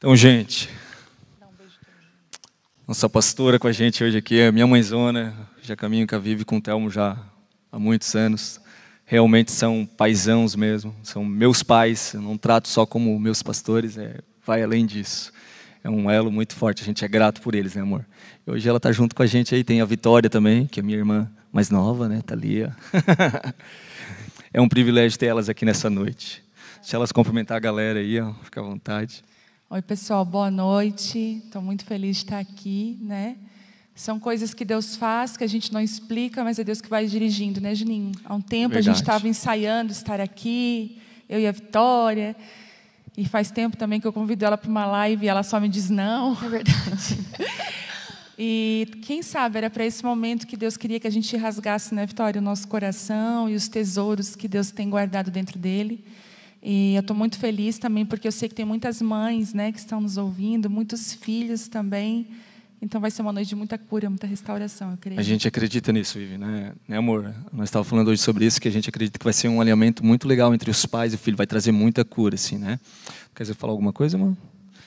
Então, gente, nossa pastora com a gente hoje aqui é a minha mãezona, já caminho com a Vivi e com o Telmo já há muitos anos. Realmente são paizãos mesmo, são meus pais, eu não trato só como meus pastores, vai além disso. É um elo muito forte, a gente é grato por eles, né, amor? E hoje ela está junto com a gente aí, tem a Vitória também, que é minha irmã mais nova, né, Thalia. É um privilégio ter elas aqui nessa noite. Deixa elas cumprimentar a galera aí, ó, fica à vontade. Oi, pessoal, boa noite. Estou muito feliz de estar aqui, né? São coisas que Deus faz, que a gente não explica, mas é Deus que vai dirigindo, né, Juninho? Há um tempo Verdade. A gente estava ensaiando estar aqui, eu e a Vitória, e faz tempo também que eu convido ela para uma live e ela só me diz não. É verdade. E quem sabe era para esse momento que Deus queria que a gente rasgasse, né, Vitória, o nosso coração e os tesouros que Deus tem guardado dentro dele. E eu estou muito feliz também, porque eu sei que tem muitas mães, né, que estão nos ouvindo, muitos filhos também. Então vai ser uma noite de muita cura, muita restauração, eu creio. A gente acredita nisso, Vivi, né, amor? Nós estávamos falando hoje sobre isso, que a gente acredita que vai ser um alinhamento muito legal entre os pais e o filho, vai trazer muita cura, assim, né? Quer dizer, falar alguma coisa, amor?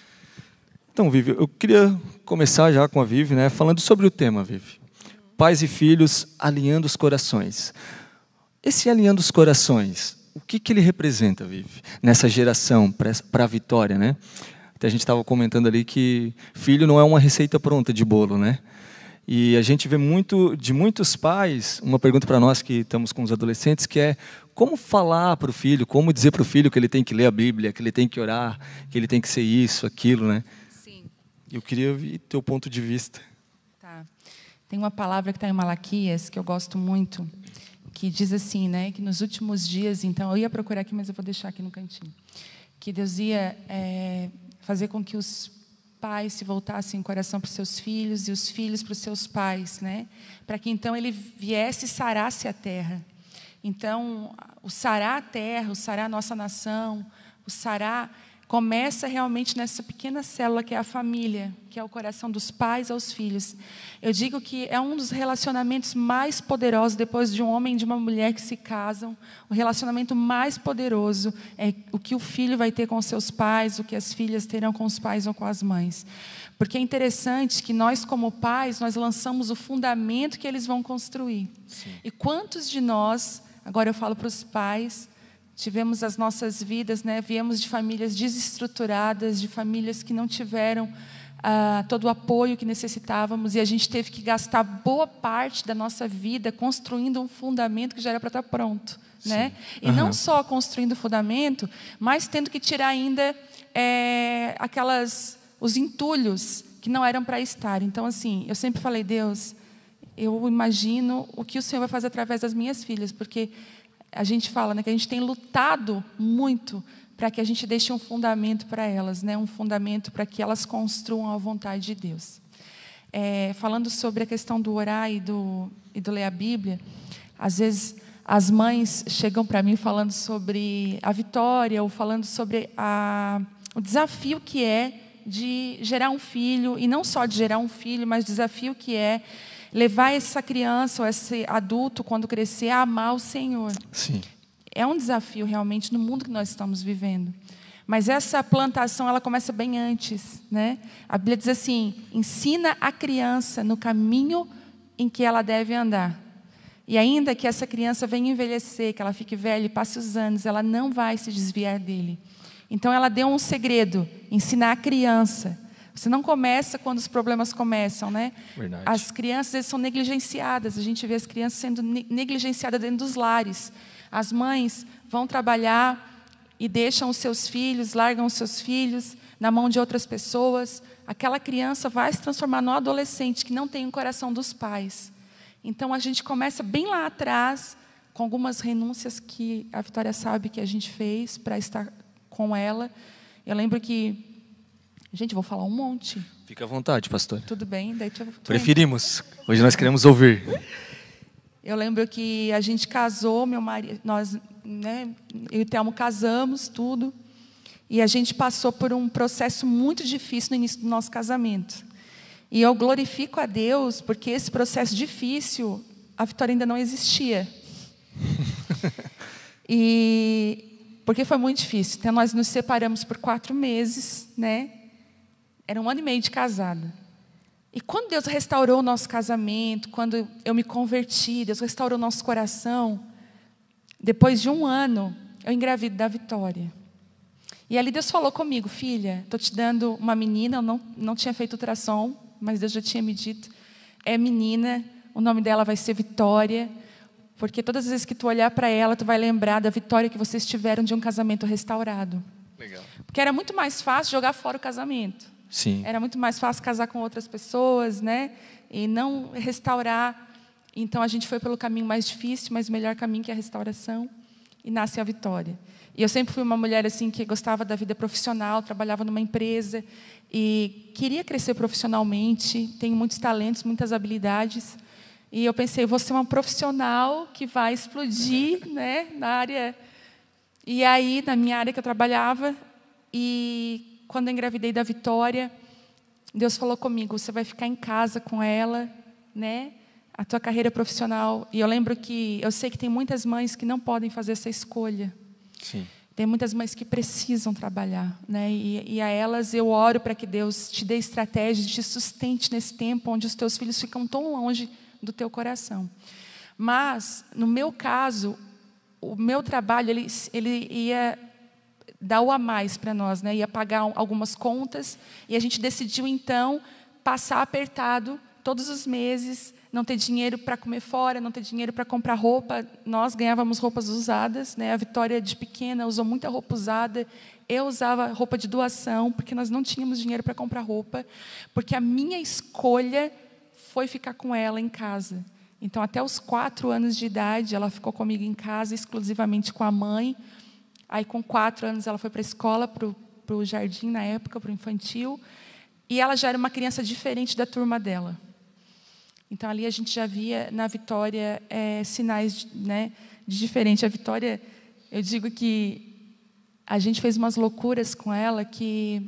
Então, Vivi, eu queria começar já com a Vivi, né, falando sobre o tema, Vivi. Pais e filhos alinhando os corações. Esse alinhando os corações, o que ele representa, Vivi, nessa geração, para a Vitória, né? Até a gente estava comentando ali que filho não é uma receita pronta de bolo, né? E a gente vê de muitos pais, uma pergunta para nós que estamos com os adolescentes, que é como falar para o filho, como dizer para o filho que ele tem que ler a Bíblia, que ele tem que orar, que ele tem que ser isso, aquilo, né? Sim. Eu queria ouvir teu ponto de vista. Tá. Tem uma palavra que está em Malaquias, que eu gosto muito, que diz assim, né, que nos últimos dias, então, eu ia procurar aqui, mas eu vou deixar aqui no cantinho, que Deus ia fazer com que os pais se voltassem o coração para os seus filhos e os filhos para os seus pais, né, para que então ele viesse e sarasse a terra. Então, o sarar a terra, o sarar a nossa nação, o sarar começa realmente nessa pequena célula que é a família, que é o coração dos pais aos filhos. Eu digo que é um dos relacionamentos mais poderosos, depois de um homem e de uma mulher que se casam, o relacionamento mais poderoso é o que o filho vai ter com os seus pais, o que as filhas terão com os pais ou com as mães. Porque é interessante que nós, como pais, nós lançamos o fundamento que eles vão construir. Sim. E quantos de nós, agora eu falo para os pais, tivemos as nossas vidas, né? Viemos de famílias desestruturadas, de famílias que não tiveram todo o apoio que necessitávamos, e a gente teve que gastar boa parte da nossa vida construindo um fundamento que já era para estar pronto, né? E não só construindo o fundamento, mas tendo que tirar ainda os entulhos que não eram para estar. Então, assim, eu sempre falei, Deus, eu imagino o que o Senhor vai fazer através das minhas filhas, porque a gente fala, né, que a gente tem lutado muito para que a gente deixe um fundamento para elas, né, um fundamento para que elas construam a vontade de Deus. Falando sobre a questão do orar e do ler a Bíblia, às vezes as mães chegam para mim falando sobre a Vitória, ou falando sobre o desafio que é de gerar um filho, e não só de gerar um filho, mas o desafio que é levar essa criança ou esse adulto, quando crescer, a amar o Senhor. Sim. É um desafio realmente no mundo que nós estamos vivendo. Mas essa plantação, ela começa bem antes, né? A Bíblia diz assim, ensina a criança no caminho em que ela deve andar. E ainda que essa criança venha envelhecer, que ela fique velha e passe os anos, ela não vai se desviar dele. Então ela deu um segredo, ensinar a criança. Você não começa quando os problemas começam, né? Verdade. As crianças, eles são negligenciadas. A gente vê as crianças sendo negligenciadas dentro dos lares. As mães vão trabalhar e deixam os seus filhos, largam os seus filhos na mão de outras pessoas. Aquela criança vai se transformar num adolescente que não tem o coração dos pais. Então, a gente começa bem lá atrás, com algumas renúncias que a Vitória sabe que a gente fez para estar com ela. Eu lembro que... Gente, vou falar um monte. Fica à vontade, pastor. Tudo bem? Daí Preferimos. Hoje nós queremos ouvir. Eu lembro que a gente casou, meu marido, nós, né, eu e o Telmo casamos, tudo. E a gente passou por um processo muito difícil no início do nosso casamento. E eu glorifico a Deus, porque esse processo difícil, a Vitória ainda não existia. Porque foi muito difícil. Então, nós nos separamos por 4 meses, né? era 1 ano e meio de casada. E quando Deus restaurou o nosso casamento, quando eu me converti, Deus restaurou o nosso coração, depois de 1 ano, eu engravido da Vitória. E ali Deus falou comigo: filha, estou te dando uma menina. Eu não tinha feito ultrassom, mas Deus já tinha me dito: é menina, o nome dela vai ser Vitória, porque todas as vezes que tu olhar para ela, tu vai lembrar da vitória que vocês tiveram de um casamento restaurado. Legal. Porque era muito mais fácil jogar fora o casamento. Sim. Era muito mais fácil casar com outras pessoas, né? E não restaurar. Então a gente foi pelo caminho mais difícil, mas o melhor caminho, que é a restauração, e nasce a Vitória. E eu sempre fui uma mulher assim que gostava da vida profissional, trabalhava numa empresa e queria crescer profissionalmente, tenho muitos talentos, muitas habilidades. E eu pensei: eu vou ser uma profissional que vai explodir, né, na área. E aí, na minha área que eu trabalhava, e quando eu engravidei da Vitória, Deus falou comigo: você vai ficar em casa com ela, né, a tua carreira profissional. E eu lembro que, eu sei que tem muitas mães que não podem fazer essa escolha. Sim. Tem muitas mães que precisam trabalhar, né? E a elas eu oro para que Deus te dê estratégia, te sustente nesse tempo onde os teus filhos ficam tão longe do teu coração. Mas, no meu caso, o meu trabalho, ele ia dar o a mais para nós, né? Ia pagar algumas contas, e a gente decidiu, então, passar apertado todos os meses, não ter dinheiro para comer fora, não ter dinheiro para comprar roupa. Nós ganhávamos roupas usadas, né? A Vitória, de pequena, usou muita roupa usada. Eu usava roupa de doação, porque nós não tínhamos dinheiro para comprar roupa, porque a minha escolha foi ficar com ela em casa. Então, até os 4 anos de idade, ela ficou comigo em casa, exclusivamente com a mãe. Aí, com 4 anos, ela foi para a escola, para o jardim, na época, para o infantil. E ela já era uma criança diferente da turma dela. Então, ali a gente já via na Vitória sinais, né, de diferente. A Vitória, eu digo que a gente fez umas loucuras com ela que...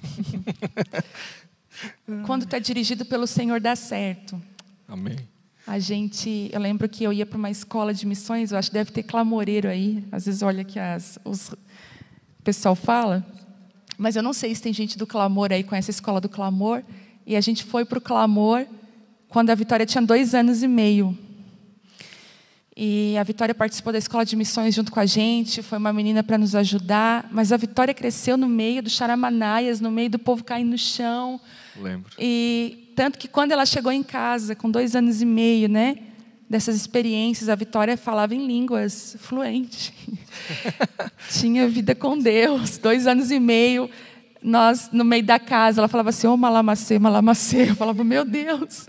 Quando tu é dirigido pelo Senhor, dá certo. Amém. Eu lembro que eu ia para uma escola de missões, eu acho que deve ter clamoreiro aí. Às vezes olha que o pessoal fala, mas eu não sei se tem gente do clamor aí, conhece a escola do clamor. E a gente foi para o clamor quando a Vitória tinha 2 anos e meio. E a Vitória participou da escola de missões junto com a gente, foi uma menina para nos ajudar, mas a Vitória cresceu no meio do charamanaias, no meio do povo caindo no chão. Lembro. E tanto que quando ela chegou em casa, com 2 anos e meio, né, dessas experiências, a Vitória falava em línguas fluente. Tinha vida com Deus, 2 anos e meio, nós no meio da casa, ela falava assim: ô malamacê, malamacê. Eu falava: meu Deus.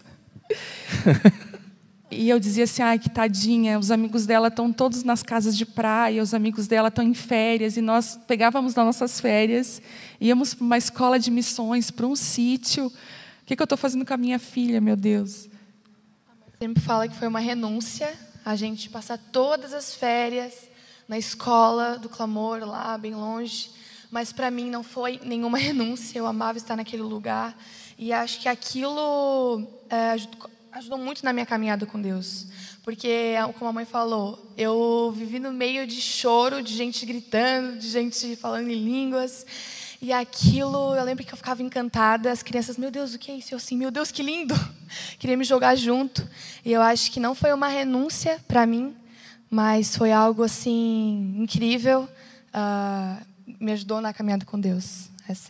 E eu dizia assim: ai, que tadinha, os amigos dela estão todos nas casas de praia, os amigos dela estão em férias, e nós pegávamos nas nossas férias, íamos para uma escola de missões, para um sítio. O que eu estou fazendo com a minha filha, meu Deus? Sempre fala que foi uma renúncia, a gente passar todas as férias na escola do clamor, lá bem longe, mas para mim não foi nenhuma renúncia, eu amava estar naquele lugar, e acho que aquilo ajudou muito na minha caminhada com Deus. Porque, como a mãe falou, eu vivi no meio de choro, de gente gritando, de gente falando em línguas. E aquilo, eu lembro que eu ficava encantada. As crianças: meu Deus, o que é isso? Eu assim: meu Deus, que lindo. Queria me jogar junto. E eu acho que não foi uma renúncia para mim, mas foi algo assim incrível. Me ajudou na caminhada com Deus.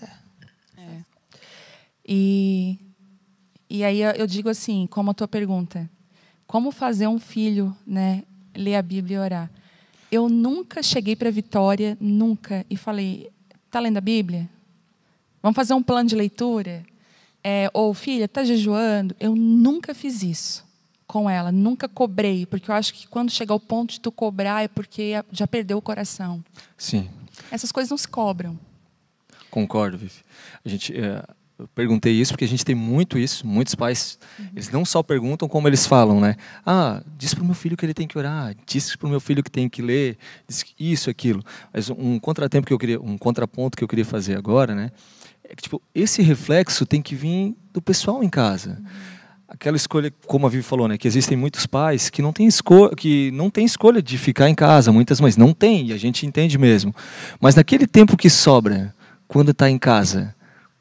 E aí eu digo assim, como a tua pergunta: como fazer um filho, né, ler a Bíblia e orar? Eu nunca cheguei para a Vitória, nunca, e falei: está lendo a Bíblia? Vamos fazer um plano de leitura? Ou, filha, está jejuando? Eu nunca fiz isso com ela, nunca cobrei, porque eu acho que quando chega ao ponto de tu cobrar é porque já perdeu o coração. Sim. Essas coisas não se cobram. Concordo, Vivi. Eu perguntei isso porque a gente tem muito isso, muitos pais, eles não só perguntam como eles falam, né? Diz para o meu filho que ele tem que orar, diz para o meu filho que tem que ler, diz isso, aquilo. Mas um contraponto que eu queria fazer agora, né? É que, tipo, esse reflexo tem que vir do pessoal em casa. Aquela escolha, como a Vivi falou, né? Que existem muitos pais que não têm escolha de ficar em casa, muitas mães não têm, e a gente entende mesmo. Mas naquele tempo que sobra, quando está em casa,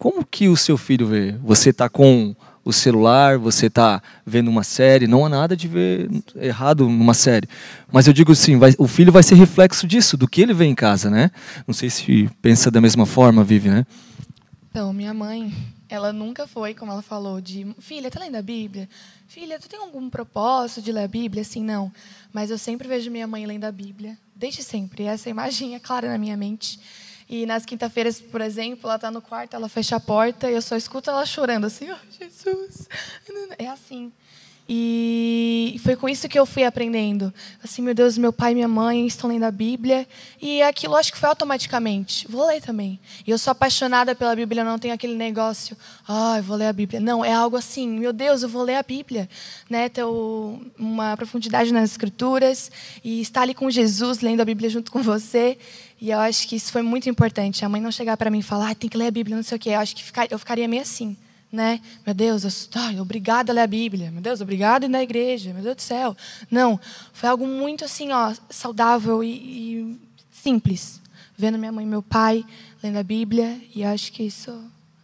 como que o seu filho vê? Você está com o celular, você está vendo uma série, não há nada de ver errado numa série. Mas eu digo assim, o filho vai ser reflexo disso, do que ele vê em casa, né? Não sei se pensa da mesma forma, Vivi, né? Então, minha mãe, ela nunca foi, como ela falou, de filha, tá lendo a Bíblia? Filha, tu tem algum propósito de ler a Bíblia? Assim, não. Mas eu sempre vejo minha mãe lendo a Bíblia, desde sempre. Essa imagem é clara na minha mente. E nas quinta-feiras, por exemplo, ela está no quarto, ela fecha a porta e eu só escuto ela chorando assim, oh, Jesus. É assim. E foi com isso que eu fui aprendendo. Assim, meu Deus, meu pai e minha mãe estão lendo a Bíblia. E aquilo acho que foi automaticamente. Vou ler também. E eu sou apaixonada pela Bíblia, não tenho aquele negócio, eu vou ler a Bíblia. Não, é algo assim, meu Deus, eu vou ler a Bíblia. Né? Ter uma profundidade nas Escrituras e estar ali com Jesus, lendo a Bíblia junto com você. E eu acho que isso foi muito importante. A mãe não chegar para mim e falar, tem que ler a Bíblia, não sei o quê. Eu acho que eu ficaria meio assim, né? Meu Deus, obrigada a ler a Bíblia. Meu Deus, obrigada a ir na igreja. Meu Deus do céu. Não, foi algo muito assim, saudável e simples. Vendo minha mãe e meu pai lendo a Bíblia. E acho que isso...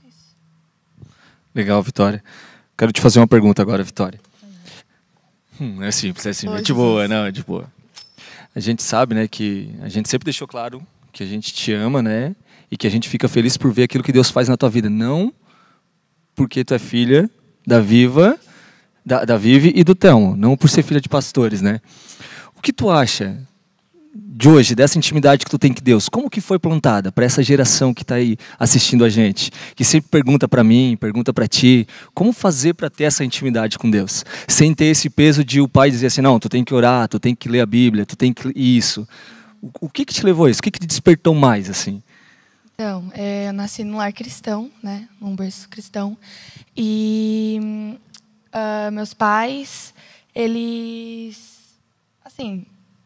Legal, Vitória. Quero te fazer uma pergunta agora, Vitória. É simples, é simples. É de boa, não, é de boa. A gente sabe, né, que a gente sempre deixou claro que a gente te ama, né, e que a gente fica feliz por ver aquilo que Deus faz na tua vida. Não porque tu é filha da Vivi e do Telmo, não por ser filha de pastores, né? O que tu acha de hoje, dessa intimidade que tu tem com Deus? Como que foi plantada para essa geração que está aí assistindo a gente, que sempre pergunta para mim, pergunta para ti, como fazer para ter essa intimidade com Deus? Sem ter esse peso de o pai dizer assim, não, tu tem que orar, tu tem que ler a Bíblia, tu tem que... Isso. O que te levou a isso? O que te despertou mais, assim? Então, eu nasci num lar cristão, né, num berço cristão. E meus pais, eles... Assim...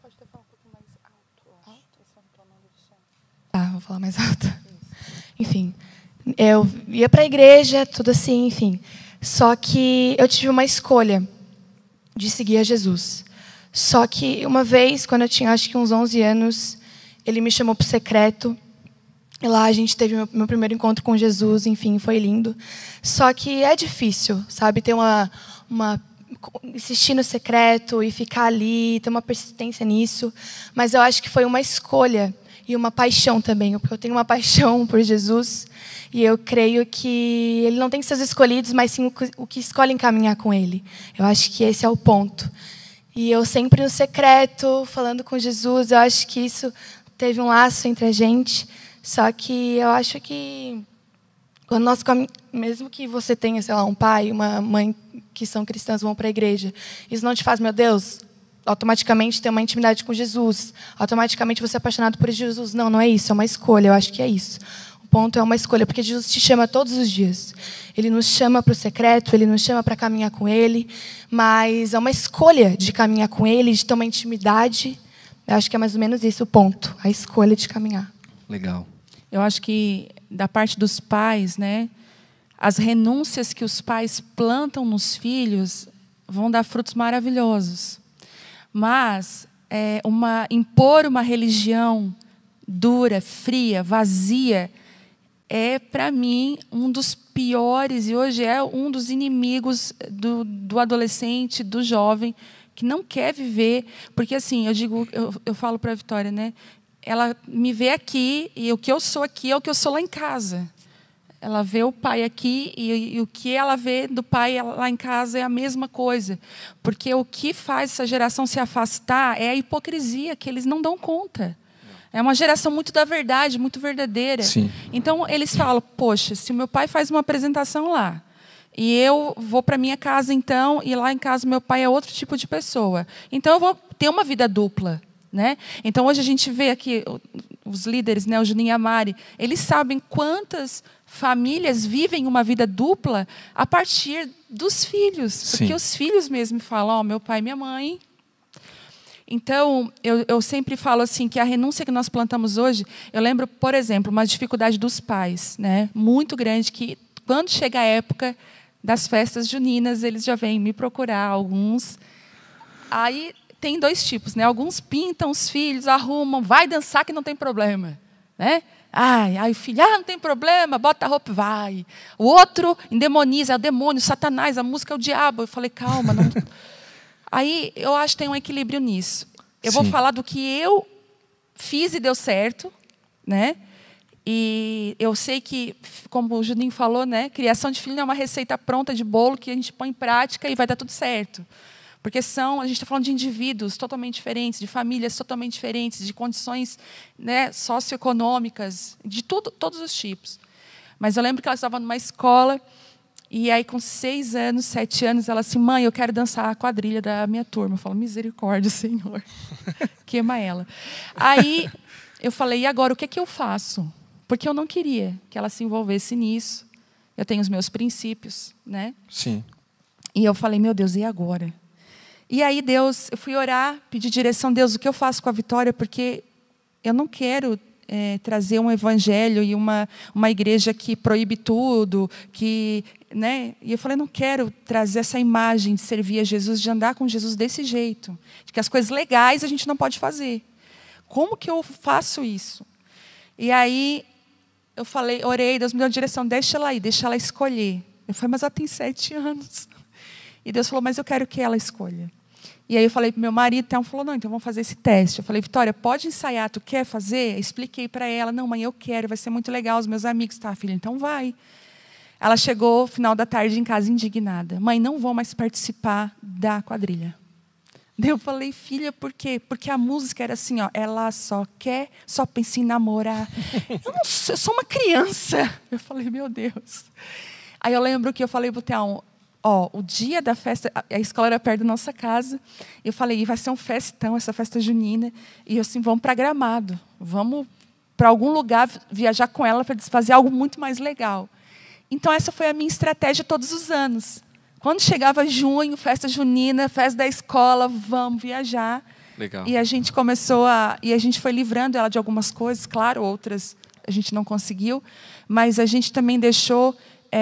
Vou falar mais alto. Enfim, eu ia para a igreja, tudo assim, enfim. Só que eu tive uma escolha de seguir a Jesus. Só que uma vez, quando eu tinha acho que uns 11 anos, ele me chamou para o secreto. E lá a gente teve meu primeiro encontro com Jesus, enfim, foi lindo. Só que é difícil, sabe, ter insistir no secreto e ficar ali, ter uma persistência nisso. Mas eu acho que foi uma escolha. E uma paixão também, porque eu tenho uma paixão por Jesus. E eu creio que ele não tem seus escolhidos, mas sim o que escolhem caminhar com ele. Eu acho que esse é o ponto. E eu sempre no secreto, falando com Jesus, eu acho que isso teve um laço entre a gente. Só que eu acho que, quando mesmo que você tenha, sei lá, um pai, uma mãe que são cristãs, vão para a igreja, isso não te faz, meu Deus... automaticamente ter uma intimidade com Jesus, automaticamente você é apaixonado por Jesus. Não, não é isso, é uma escolha, eu acho que é isso. O ponto é uma escolha, porque Jesus te chama todos os dias. Ele nos chama para o secreto, ele nos chama para caminhar com ele, mas é uma escolha de caminhar com ele, de ter uma intimidade. Eu acho que é mais ou menos isso o ponto, a escolha de caminhar. Legal. Eu acho que, da parte dos pais, né, as renúncias que os pais plantam nos filhos vão dar frutos maravilhosos. Mas impor uma religião dura, fria, vazia, é, para mim, um dos piores, e hoje é um dos inimigos do adolescente, do jovem, que não quer viver. Porque, assim, eu falo para a Vitória, né? Ela me vê aqui, e o que eu sou aqui é o que eu sou lá em casa. Ela vê o pai aqui e o que ela vê do pai lá em casa é a mesma coisa. Porque o que faz essa geração se afastar é a hipocrisia, que eles não dão conta. É uma geração muito da verdade, muito verdadeira. Sim. Então, eles falam, poxa, se o meu pai faz uma apresentação lá, e eu vou para minha casa, então, e lá em casa meu pai é outro tipo de pessoa. Então, eu vou ter uma vida dupla. Né? Então, hoje a gente vê aqui os líderes, né, o Juninho e a Mari, eles sabem quantas famílias vivem uma vida dupla a partir dos filhos. Sim. Porque os filhos mesmo falam, meu pai e minha mãe. Então, eu sempre falo assim, que a renúncia que nós plantamos hoje, eu lembro, por exemplo, uma dificuldade dos pais, né, muito grande, que quando chega a época das festas juninas, eles já vêm me procurar, alguns. Aí... tem dois tipos, né? Alguns pintam os filhos, arrumam, vai dançar que não tem problema, né? Aí o filho, não tem problema, bota a roupa e vai. O outro endemoniza, é o demônio, Satanás, a música é o diabo. Eu falei, calma. Não... Aí eu acho que tem um equilíbrio nisso. Eu vou falar do que eu fiz e deu certo, né? E eu sei que, como o Juninho falou, né, criação de filho não é uma receita pronta de bolo que a gente põe em prática e vai dar tudo certo. Porque a gente está falando de indivíduos totalmente diferentes, de famílias totalmente diferentes, de condições, né, socioeconômicas, de todos os tipos. Mas eu lembro que ela estava numa escola, e aí com 6 anos, 7 anos, ela assim, mãe, eu quero dançar a quadrilha da minha turma. Eu falo, misericórdia, Senhor. Queima ela. Aí eu falei, e agora, o que é que eu faço? Porque eu não queria que ela se envolvesse nisso. Eu tenho os meus princípios, né? Sim. E eu falei, meu Deus, e agora? E aí Deus, eu fui orar, pedir direção, Deus, o que eu faço com a Vitória? Porque eu não quero trazer um evangelho e uma igreja que proíbe tudo, que, né? E eu falei, não quero trazer essa imagem de servir a Jesus, de andar com Jesus desse jeito, de que as coisas legais a gente não pode fazer. Como que eu faço isso? E aí eu falei, orei, Deus me deu a direção, deixa ela ir, deixa ela escolher. Eu falei, mas ela tem 7 anos. E Deus falou, mas eu quero que ela escolha. E aí eu falei para o meu marido, então falou, não, então vamos fazer esse teste. Eu falei, Vitória, pode ensaiar, tu quer fazer? Expliquei para ela, não, mãe, eu quero, vai ser muito legal, os meus amigos, tá, filha, então vai. Ela chegou, final da tarde, em casa, indignada. Mãe, não vou mais participar da quadrilha. Daí eu falei, filha, por quê? Porque a música era assim, ó, ela só pensa em namorar. Eu sou uma criança. Eu falei, meu Deus. Aí eu lembro que eu falei para o Theo, o dia da festa, a escola era perto da nossa casa, eu falei, vai ser um festão, essa festa junina, e eu assim, vamos para Gramado, vamos para algum lugar viajar com ela para fazer algo muito mais legal. Então essa foi a minha estratégia todos os anos. Quando chegava junho, festa junina, festa da escola, vamos viajar. Legal. E a gente foi livrando ela de algumas coisas, claro, outras a gente não conseguiu, mas a gente também deixou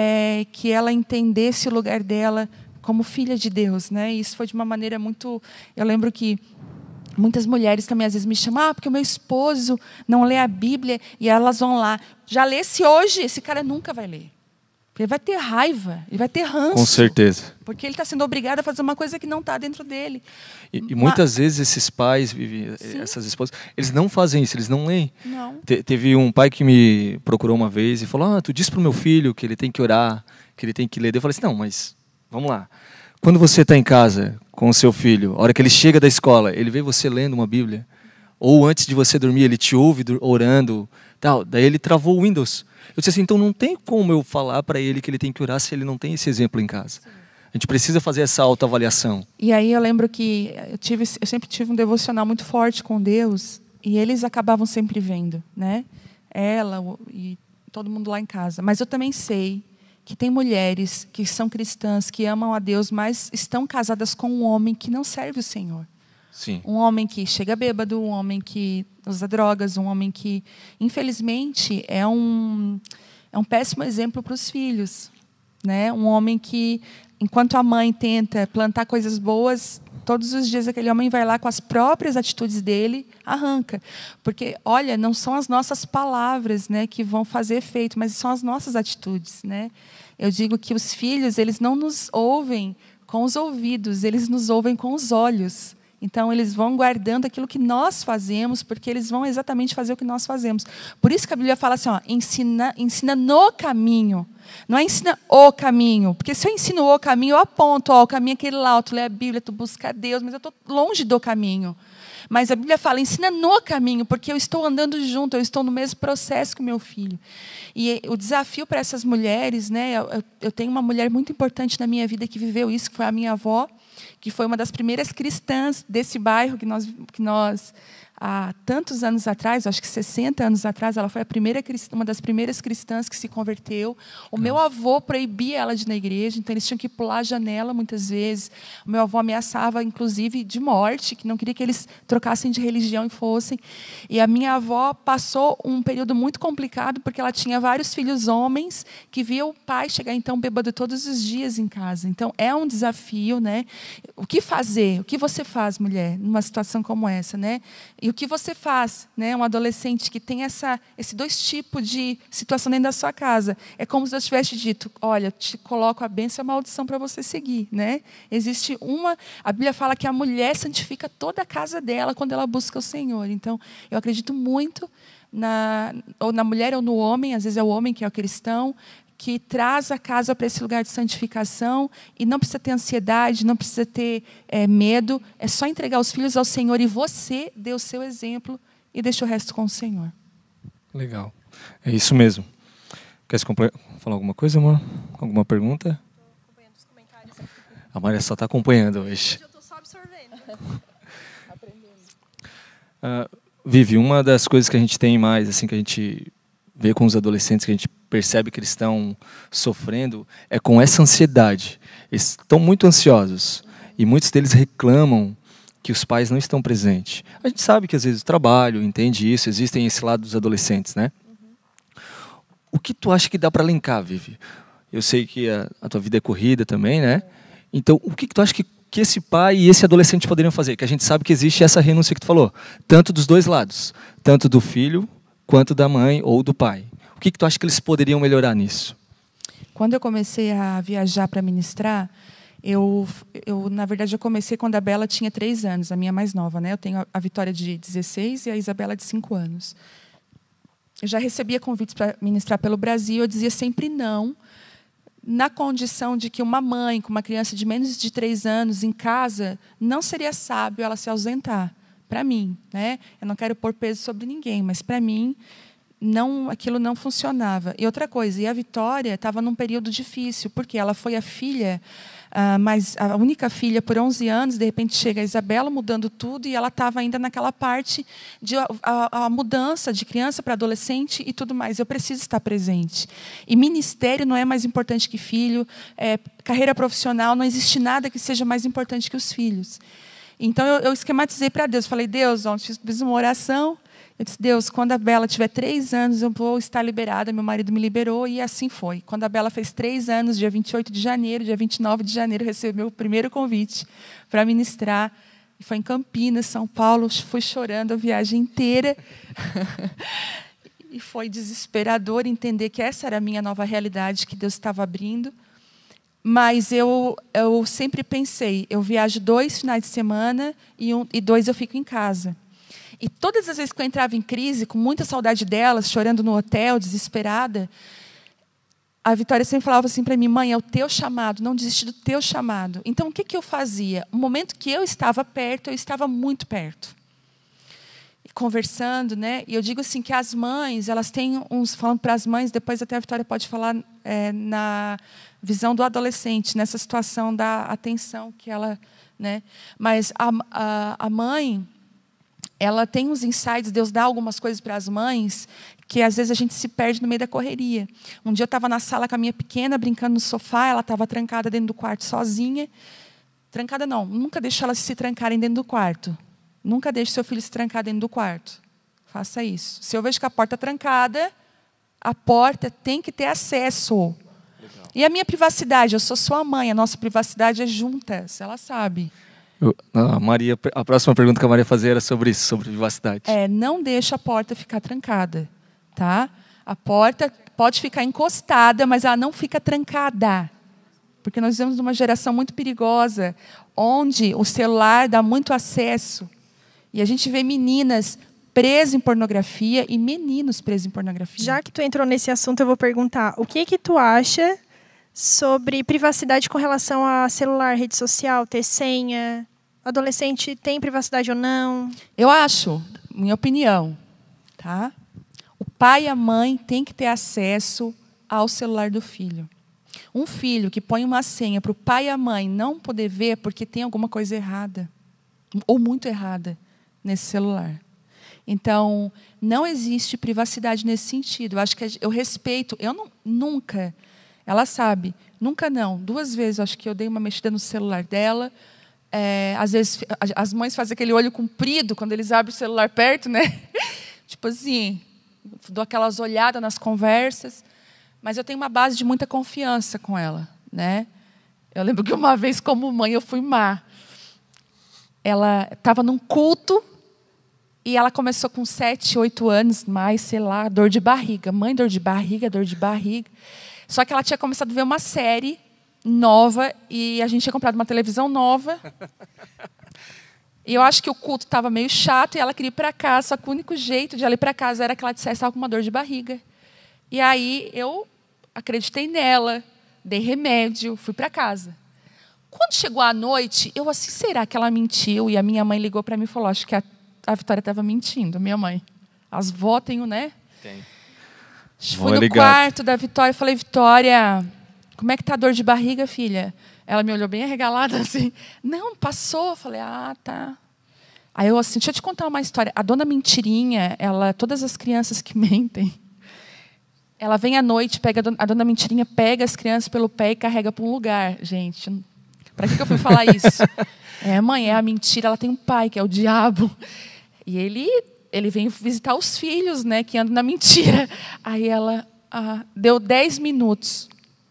que ela entendesse o lugar dela como filha de Deus, né? E isso foi de uma maneira muito... Eu lembro que muitas mulheres também às vezes me chamam, porque o meu esposo não lê a Bíblia, e elas vão lá. Já lesse hoje, esse cara nunca vai ler. Ele vai ter raiva, ele vai ter ranço. Com certeza. Porque ele está sendo obrigado a fazer uma coisa que não está dentro dele. E muitas vezes esses pais, essas esposas, eles não fazem isso, eles não leem. Não. Teve um pai que me procurou uma vez e falou, tu diz para o meu filho que ele tem que orar, que ele tem que ler. Eu falei assim, não, mas vamos lá. Quando você está em casa com o seu filho, a hora que ele chega da escola, ele vê você lendo uma Bíblia, ou antes de você dormir, ele te ouve orando, tal. Daí ele travou o Windows. Eu disse assim, então não tem como eu falar para ele que ele tem que orar se ele não tem esse exemplo em casa. A gente precisa fazer essa autoavaliação. E aí eu lembro que eu sempre tive um devocional muito forte com Deus, e eles acabavam sempre vendo, né? Ela e todo mundo lá em casa. Mas eu também sei que tem mulheres que são cristãs, que amam a Deus, mas estão casadas com um homem que não serve o Senhor. Sim. Um homem que chega bêbado, um homem que usa drogas, um homem que, infelizmente, é um péssimo exemplo para os filhos, né? Um homem que, enquanto a mãe tenta plantar coisas boas, todos os dias aquele homem vai lá com as próprias atitudes dele, arranca. Porque, olha, não são as nossas palavras, né, que vão fazer efeito, mas são as nossas atitudes, né? Eu digo que os filhos, eles não nos ouvem com os ouvidos, eles nos ouvem com os olhos. Então, eles vão guardando aquilo que nós fazemos, porque eles vão exatamente fazer o que nós fazemos. Por isso que a Bíblia fala assim, ensina no caminho. Não é ensina o caminho. Porque se eu ensino o caminho, eu aponto, o caminho é aquele lá, tu lê a Bíblia, tu busca a Deus, mas eu estou longe do caminho. Mas a Bíblia fala, ensina no caminho, porque eu estou andando junto, eu estou no mesmo processo que o meu filho. E o desafio para essas mulheres, né, eu tenho uma mulher muito importante na minha vida que viveu isso, que foi a minha avó, que foi uma das primeiras cristãs desse bairro que nós há tantos anos atrás, acho que 60 anos atrás, ela foi uma das primeiras cristãs que se converteu. O meu avô proibia ela de ir na igreja, então eles tinham que pular a janela muitas vezes. O meu avô ameaçava, inclusive, de morte, que não queria que eles trocassem de religião e fossem. E a minha avó passou um período muito complicado, porque ela tinha vários filhos homens que via o pai chegar, então, bêbado todos os dias em casa. Então, é um desafio, né? O que fazer? O que você faz, mulher, numa situação como essa, né? E o que você faz, né? Um adolescente que tem esse dois tipos de situação dentro da sua casa. É como se Deus tivesse dito, olha, te coloco a bênção e a maldição para você seguir, né? Existe a Bíblia fala que a mulher santifica toda a casa dela quando ela busca o Senhor. Então, eu acredito muito ou na mulher ou no homem, às vezes é o homem que é o cristão, que traz a casa para esse lugar de santificação e não precisa ter ansiedade, não precisa ter medo, é só entregar os filhos ao Senhor e você dê o seu exemplo e deixa o resto com o Senhor. Legal, é isso mesmo. Quer falar alguma coisa, amor? Alguma pergunta? Estou acompanhando os comentários aqui. A Maria só está acompanhando hoje. Eu estou só absorvendo. Vivi, uma das coisas que a gente tem mais, assim, que a gente vê com os adolescentes, que a gente percebe que eles estão sofrendo, é com essa ansiedade. Eles estão muito ansiosos e muitos deles reclamam que os pais não estão presentes. A gente sabe que às vezes o trabalho entende isso, existem esse lado dos adolescentes, né? O que tu acha que dá para linkar, Vivi? Eu sei que a tua vida é corrida também, né? Então, o que tu acha que esse pai e esse adolescente poderiam fazer? Que a gente sabe que existe essa renúncia que tu falou, tanto dos dois lados, tanto do filho quanto da mãe ou do pai. O que tu acha que eles poderiam melhorar nisso? Quando eu comecei a viajar para ministrar, na verdade, eu comecei quando a Bela tinha 3 anos, a minha mais nova, né? Eu tenho a Vitória de 16 e a Isabela de 5 anos. Eu já recebia convites para ministrar pelo Brasil, eu dizia sempre não, na condição de que uma mãe com uma criança de menos de 3 anos em casa, não seria sábio ela se ausentar. Para mim, né? Eu não quero pôr peso sobre ninguém, mas para mim aquilo não funcionava. E outra coisa, a Vitória estava num período difícil, porque ela foi a filha, mas a única filha por 11 anos, de repente chega a Isabela mudando tudo, e ela estava ainda naquela parte de a mudança de criança para adolescente e tudo mais. Eu preciso estar presente. E ministério não é mais importante que filho, carreira profissional, não existe nada que seja mais importante que os filhos. Então, eu esquematizei para Deus. Falei, Deus, fiz uma oração. Eu disse, Deus, quando a Bela tiver 3 anos, eu vou estar liberada. Meu marido me liberou e assim foi. Quando a Bela fez 3 anos, dia 28 de janeiro, dia 29 de janeiro, eu recebi meu primeiro convite para ministrar. E foi em Campinas, São Paulo. Fui chorando a viagem inteira. E foi desesperador entender que essa era a minha nova realidade que Deus estava abrindo. Mas eu sempre pensei, eu viajo 2 finais de semana e 2 eu fico em casa. E todas as vezes que eu entrava em crise, com muita saudade delas, chorando no hotel, desesperada, a Vitória sempre falava assim para mim, mãe, é o teu chamado, não desiste do teu chamado. Então, o que eu fazia? No momento que eu estava perto, eu estava muito perto. Conversando, né? E eu digo assim que as mães, elas têm falando para as mães, depois até a Vitória pode falar na visão do adolescente, nessa situação da atenção que ela, né? Mas a mãe, ela tem uns insights, Deus dá algumas coisas para as mães que às vezes a gente se perde no meio da correria. Um dia eu estava na sala com a minha pequena, brincando no sofá, ela estava trancada dentro do quarto sozinha. Trancada não, nunca deixo elas se trancarem dentro do quarto. Nunca deixe seu filho se trancar dentro do quarto. Faça isso. Se eu vejo que a porta é trancada, a porta tem que ter acesso. Legal. E a minha privacidade? Eu sou sua mãe, a nossa privacidade é juntas, ela sabe. A próxima pergunta que a Maria fazia era sobre isso, sobre privacidade. Não deixa a porta ficar trancada. Tá? A porta pode ficar encostada, mas ela não fica trancada. Porque nós vivemos numa geração muito perigosa, onde o celular dá muito acesso. E a gente vê meninas presas em pornografia e meninos presos em pornografia. Já que tu entrou nesse assunto, eu vou perguntar, o que tu acha sobre privacidade com relação a celular, rede social, ter senha? Adolescente tem privacidade ou não? Eu acho, minha opinião, tá? O pai e a mãe têm que ter acesso ao celular do filho. Um filho que põe uma senha para o pai e a mãe não poder ver porque tem alguma coisa errada, ou muito errada, nesse celular. Então, não existe privacidade nesse sentido. Eu acho que eu respeito, nunca, ela sabe, nunca não. 2 vezes, acho que eu dei uma mexida no celular dela. Às vezes, as mães fazem aquele olho comprido quando eles abrem o celular perto, né? Tipo assim, dou aquelas olhadas nas conversas. Mas eu tenho uma base de muita confiança com ela, né? Eu lembro que uma vez, como mãe, eu fui má. Ela estava num culto E ela começou com 7, 8 anos, mais, sei lá, dor de barriga. Mãe, dor de barriga, dor de barriga. Só que ela tinha começado a ver uma série nova e a gente tinha comprado uma televisão nova. E eu acho que o culto estava meio chato e ela queria ir para casa, só que o único jeito de ela ir para casa era que ela dissesse que estava com uma dor de barriga. E aí eu acreditei nela, dei remédio, fui para casa. Quando chegou a noite, eu assim, será que ela mentiu? E a minha mãe ligou para mim e falou, acho que a Vitória estava mentindo, minha mãe. As vó tenho, né? Tem. Fui no quarto da Vitória e falei, Vitória, como é que tá a dor de barriga, filha? Ela me olhou bem arregalada, assim. Não, passou. Eu falei, ah, tá. Aí eu assim, deixa eu te contar uma história. A dona Mentirinha, todas as crianças que mentem, ela vem à noite, a dona Mentirinha pega as crianças pelo pé e carrega para um lugar. Gente, para que eu fui falar isso? Mãe, é a mentira, ela tem um pai, que é o diabo. E ele vem visitar os filhos, né, que andam na mentira. Aí ela deu 10 minutos.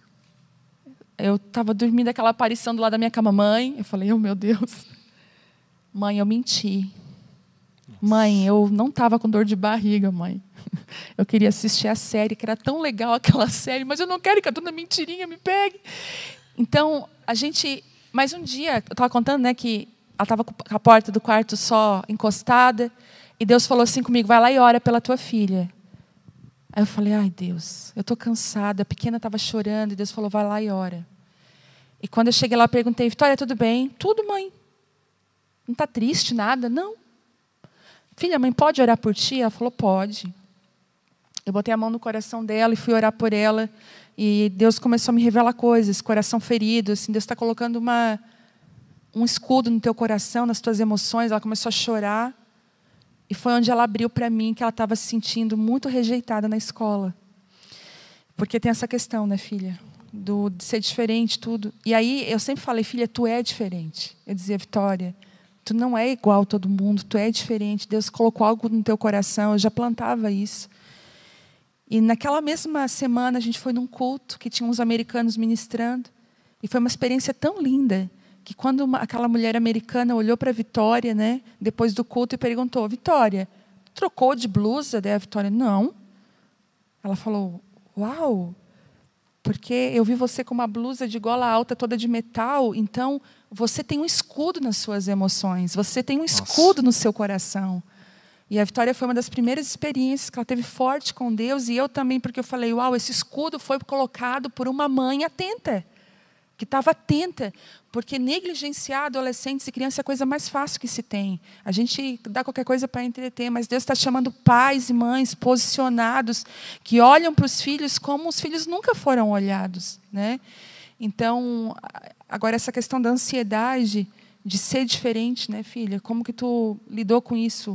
Eu estava dormindo, aquela aparição do lado da minha cama. Mãe, eu falei, oh, meu Deus. Mãe, eu menti. Mãe, eu não estava com dor de barriga, mãe. Eu queria assistir a série, que era tão legal aquela série, mas eu não quero que a dona Mentirinha me pegue. Então, mais um dia, eu estava contando, né, que ela estava com a porta do quarto só encostada, e Deus falou assim comigo, vai lá e ora pela tua filha. Aí eu falei, ai, Deus, eu estou cansada. A pequena estava chorando, e Deus falou, vai lá e ora. E quando eu cheguei lá, eu perguntei, Vitória, tudo bem? Tudo, mãe. Não está triste, nada? Não. Filha, mãe, pode orar por ti? Ela falou, pode. Eu botei a mão no coração dela e fui orar por ela. E Deus começou a me revelar coisas, coração ferido. Assim, Deus está colocando um escudo no teu coração, nas tuas emoções. Ela começou a chorar. E foi onde ela abriu para mim que ela estava se sentindo muito rejeitada na escola. Porque tem essa questão, né, filha? De ser diferente, tudo. E aí eu sempre falei, filha, tu é diferente. Eu dizia, Vitória, tu não é igual a todo mundo, tu é diferente. Deus colocou algo no teu coração, eu já plantava isso. E naquela mesma semana a gente foi num culto que tinha uns americanos ministrando. E foi uma experiência tão linda que quando aquela mulher americana olhou para a Vitória, né, depois do culto, e perguntou, Vitória, trocou de blusa? Daí a Vitória, não. Ela falou, uau, porque eu vi você com uma blusa de gola alta toda de metal, então você tem um escudo nas suas emoções, você tem um escudo no seu coração. E a Vitória foi uma das primeiras experiências que ela teve forte com Deus, e eu também, porque eu falei, uau, esse escudo foi colocado por uma mãe atenta, que estava atenta, porque negligenciar adolescentes e crianças é a coisa mais fácil que se tem. A gente dá qualquer coisa para entreter, mas Deus está chamando pais e mães posicionados, que olham para os filhos como os filhos nunca foram olhados, né? Então, agora essa questão da ansiedade, de ser diferente, né, filha? Como que tu lidou com isso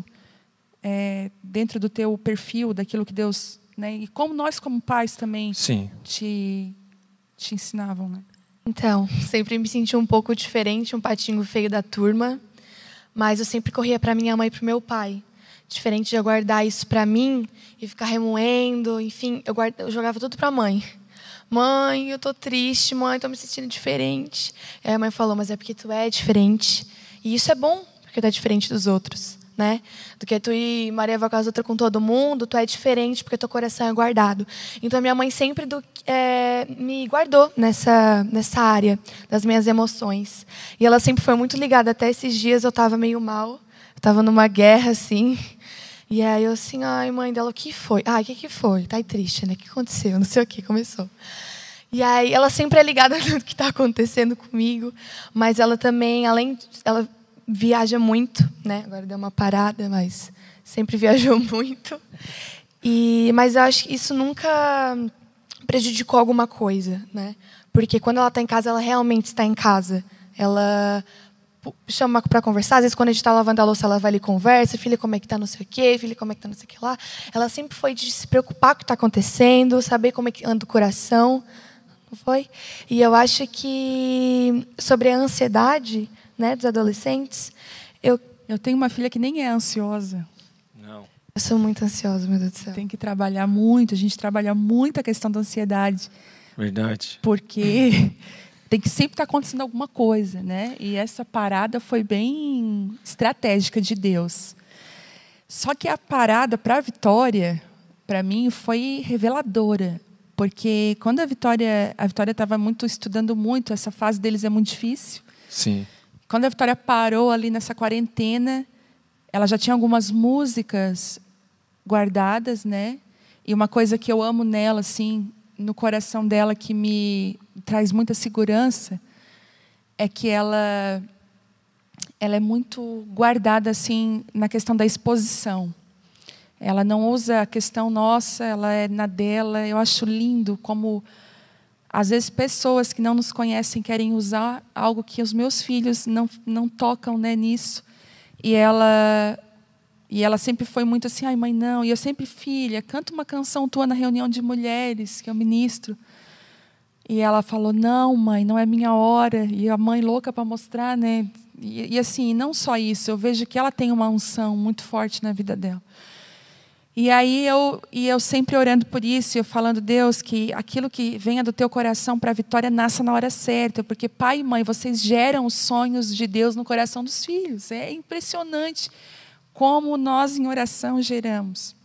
dentro do teu perfil, daquilo que Deus... Né? E como nós, como pais, também te ensinavam, né? Então, sempre me senti um pouco diferente, um patinho feio da turma, mas eu sempre corria para minha mãe e para o meu pai. Diferente de eu guardar isso para mim e ficar remoendo, enfim, eu jogava tudo para a mãe. Mãe, eu tô triste, mãe, tô me sentindo diferente. Aí a mãe falou, mas é porque tu é diferente. E isso é bom, porque tu é diferente dos outros, né? Do que tu ir Maria vai com as outras com todo mundo, tu é diferente porque teu coração é guardado. Então a minha mãe sempre me guardou nessa área das minhas emoções. E ela sempre foi muito ligada. Até esses dias eu estava meio mal, eu estava numa guerra assim. E aí eu assim, ai mãe dela, o que foi? Ai, o que foi? Tá aí triste, né? O que aconteceu? Não sei o que, começou. E aí ela sempre é ligada no que está acontecendo comigo, mas ela também, ela viaja muito, né? Agora deu uma parada, mas sempre viajou muito. Mas eu acho que isso nunca prejudicou alguma coisa, né? Porque quando ela está em casa, ela realmente está em casa. Ela chama para conversar, às vezes quando a gente está lavando a louça, ela vai ali e conversa, filha, como é que está não sei o quê, filha, como é que está não sei o que lá. Ela sempre foi de se preocupar com o que está acontecendo, saber como é que anda o coração, não foi? E eu acho que sobre a ansiedade, né, dos adolescentes, eu tenho uma filha que nem é ansiosa. Não. Eu sou muito ansiosa, meu Deus do céu. Tem que trabalhar muito, a gente trabalha muito a questão da ansiedade. Verdade. Porque tem que sempre estar acontecendo alguma coisa, né? E essa parada foi bem estratégica de Deus. Só que a parada para a Vitória, para mim, foi reveladora. Porque quando a Vitória estava estudando muito, essa fase deles é muito difícil. Sim. Quando a Vitória parou ali nessa quarentena, ela já tinha algumas músicas guardadas, né? E uma coisa que eu amo nela, assim, no coração dela, que me traz muita segurança, é que ela é muito guardada assim na questão da exposição. Ela não usa a questão nossa, ela é na dela. Eu acho lindo como, às vezes, pessoas que não nos conhecem querem usar algo que os meus filhos não tocam, né, nisso. E ela sempre foi muito assim, ai, mãe, não. E eu sempre, filha, canta uma canção tua na reunião de mulheres, que eu ministro. E ela falou, não, mãe, não é minha hora. E a mãe louca para mostrar, né? E assim, não só isso, eu vejo que ela tem uma unção muito forte na vida dela. E aí eu sempre orando por isso, eu falando, Deus, que aquilo que venha do teu coração para a Vitória nasça na hora certa, porque pai e mãe, vocês geram os sonhos de Deus no coração dos filhos. É impressionante como nós em oração geramos.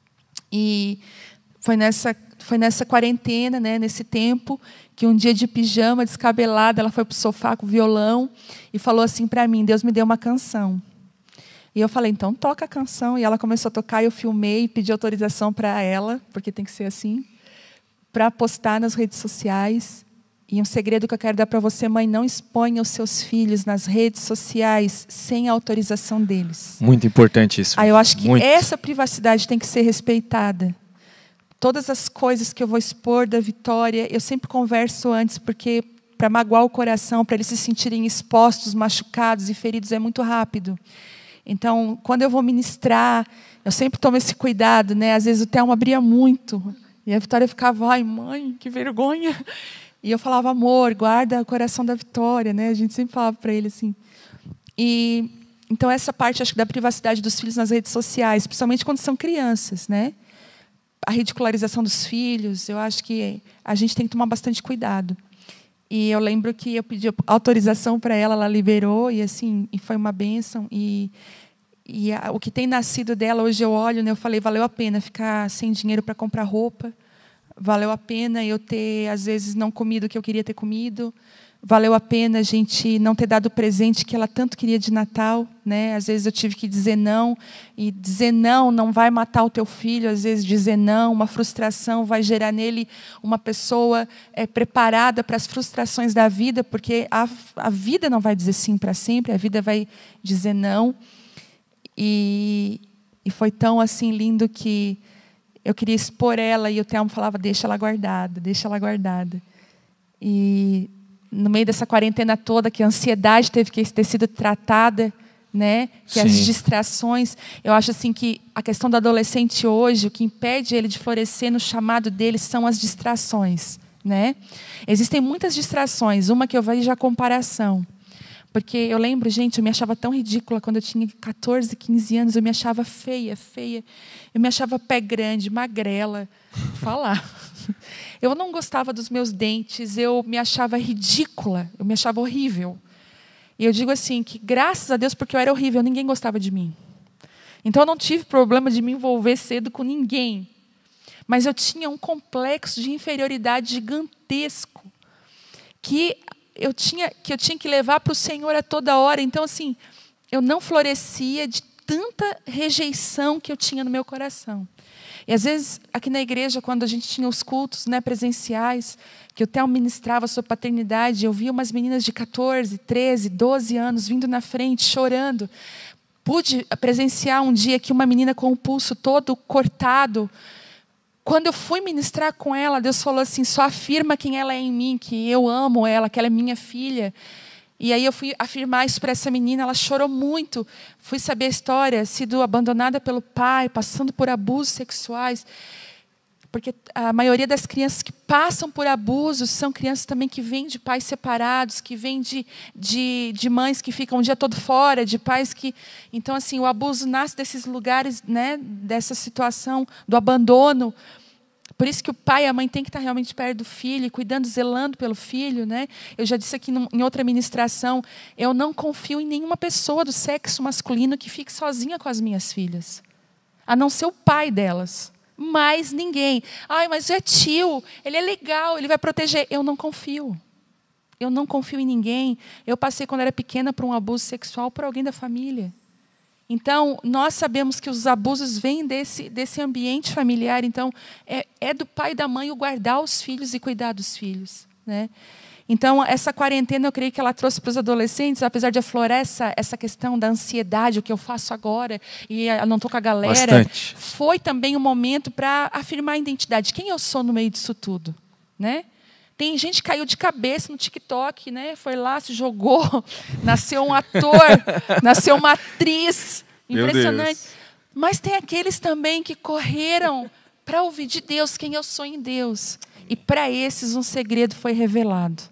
E foi nessa quarentena, né, nesse tempo, que um dia de pijama, descabelada, ela foi para o sofá com o violão e falou assim para mim, Deus me deu uma canção. E eu falei, então toca a canção. E ela começou a tocar, eu filmei, pedi autorização para ela, porque tem que ser assim, para postar nas redes sociais. E um segredo que eu quero dar para você, mãe, não exponha os seus filhos nas redes sociais sem a autorização deles. Muito importante isso. Eu acho que muito. Essa privacidade tem que ser respeitada. Todas as coisas que eu vou expor da Vitória, eu sempre converso antes, porque para magoar o coração, para eles se sentirem expostos, machucados e feridos, é muito rápido. Então, quando eu vou ministrar, eu sempre tomo esse cuidado, né? Às vezes o Thelma abria muito. E a Vitória ficava, ai, mãe, que vergonha. E eu falava, amor, guarda o coração da Vitória, né? A gente sempre falava para ele assim. E então essa parte, acho que da privacidade dos filhos nas redes sociais, principalmente quando são crianças, né? A ridicularização dos filhos, eu acho que a gente tem que tomar bastante cuidado. E eu lembro que eu pedi autorização para ela liberou, e assim, e foi uma bênção. O que tem nascido dela, hoje eu olho, né, eu falei, valeu a pena ficar sem dinheiro para comprar roupa, valeu a pena eu ter, às vezes, não comido o que eu queria ter comido, valeu a pena a gente não ter dado o presente que ela tanto queria de Natal, né? Às vezes eu tive que dizer não, e dizer não vai matar o teu filho. Às vezes dizer não, uma frustração vai gerar nele uma pessoa preparada para as frustrações da vida, porque a vida não vai dizer sim para sempre, a vida vai dizer não. E foi tão assim lindo que eu queria expor ela, e o Thelma falava, deixa ela guardada, deixa ela guardada. E no meio dessa quarentena toda, que a ansiedade teve que ter sido tratada, né? Que as distrações, eu acho assim que a questão do adolescente hoje, o que impede ele de florescer no chamado dele são as distrações, né? Existem muitas distrações, uma que eu vejo a comparação. Porque eu lembro, gente, eu me achava tão ridícula quando eu tinha 14, 15 anos, eu me achava feia. Eu me achava pé grande, magrela. Falar. Eu não gostava dos meus dentes, eu me achava ridícula, eu me achava horrível. E eu digo assim, que graças a Deus, porque eu era horrível, ninguém gostava de mim. Então eu não tive problema de me envolver cedo com ninguém. Mas eu tinha um complexo de inferioridade gigantesco, que eu tinha que levar para o Senhor a toda hora. Então, assim, eu não florescia de tanta rejeição que eu tinha no meu coração. E às vezes, aqui na igreja, quando a gente tinha os cultos, né, presenciais, que o Theo ministrava sobre paternidade, eu via umas meninas de 14, 13, 12 anos vindo na frente, chorando. Pude presenciar um dia que uma menina com o pulso todo cortado, quando eu fui ministrar com ela, Deus falou assim, só afirma quem ela é em mim, que eu amo ela, que ela é minha filha. E aí eu fui afirmar isso para essa menina, ela chorou muito. Fui saber a história, sido abandonada pelo pai, passando por abusos sexuais. Porque a maioria das crianças que passam por abusos são crianças também que vêm de pais separados, que vêm de mães que ficam o dia todo fora, de pais que... Então, assim, o abuso nasce desses lugares, né, dessa situação do abandono. Por isso que o pai e a mãe têm que estar realmente perto do filho, cuidando, zelando pelo filho, né? Eu já disse aqui em outra ministração, eu não confio em nenhuma pessoa do sexo masculino que fique sozinha com as minhas filhas. a não ser o pai delas. Mais ninguém. Ai, mas é tio, ele é legal, ele vai proteger. Eu não confio. Eu não confio em ninguém. Eu passei, quando era pequena, por um abuso sexual por alguém da família. Então, nós sabemos que os abusos vêm desse ambiente familiar. Então, é do pai e da mãe o guardar os filhos e cuidar dos filhos, né? Então, essa quarentena, eu creio que ela trouxe para os adolescentes, apesar de aflorar essa questão da ansiedade, o que eu faço agora, e eu não estou com a galera. Bastante. Foi também um momento para afirmar a identidade. Quem eu sou no meio disso tudo, né? Tem gente que caiu de cabeça no TikTok, né? Foi lá, se jogou, nasceu um ator, nasceu uma atriz, impressionante. Mas tem aqueles também que correram para ouvir de Deus quem eu sou em Deus. E para esses um segredo foi revelado.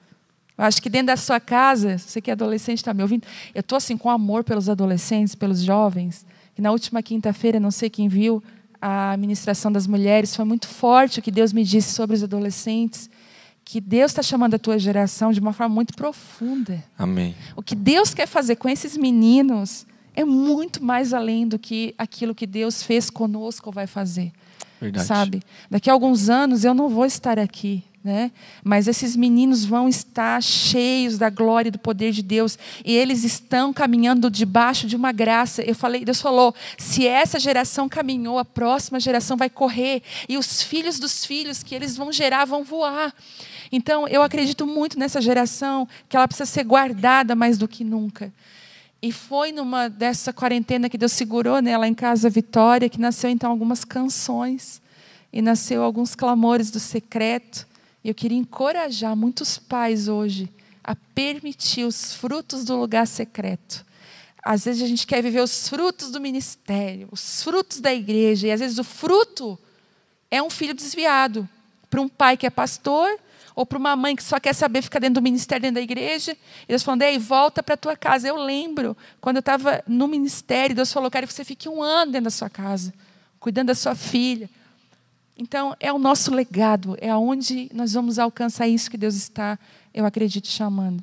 Eu acho que dentro da sua casa, você que é adolescente está me ouvindo, eu estou assim com amor pelos adolescentes, pelos jovens. E na última quinta-feira, não sei quem viu, a ministração das mulheres, foi muito forte o que Deus me disse sobre os adolescentes. Que Deus está chamando a tua geração de uma forma muito profunda. Amém. O que Deus quer fazer com esses meninos é muito mais além do que aquilo que Deus fez conosco ou vai fazer. Verdade. Sabe? Daqui a alguns anos eu não vou estar aqui, né? Mas esses meninos vão estar cheios da glória e do poder de Deus. E eles estão caminhando debaixo de uma graça. Deus falou, se essa geração caminhou, a próxima geração vai correr. E os filhos dos filhos que eles vão gerar vão voar. Então, eu acredito muito nessa geração, que ela precisa ser guardada mais do que nunca. E foi numa dessa quarentena que Deus segurou nela em casa, Vitória, que nasceu então algumas canções. E nasceu alguns clamores do secreto. E eu queria encorajar muitos pais hoje a permitir os frutos do lugar secreto. Às vezes a gente quer viver os frutos do ministério, os frutos da igreja. E às vezes o fruto é um filho desviado. Para um pai que é pastor, ou para uma mãe que só quer saber ficar dentro do ministério, dentro da igreja. E Deus falando, ei, volta para a tua casa. Eu lembro, quando eu estava no ministério, Deus falou, quero que você fique 1 ano dentro da sua casa, cuidando da sua filha. Então, é o nosso legado, é aonde nós vamos alcançar isso que Deus está, eu acredito, chamando.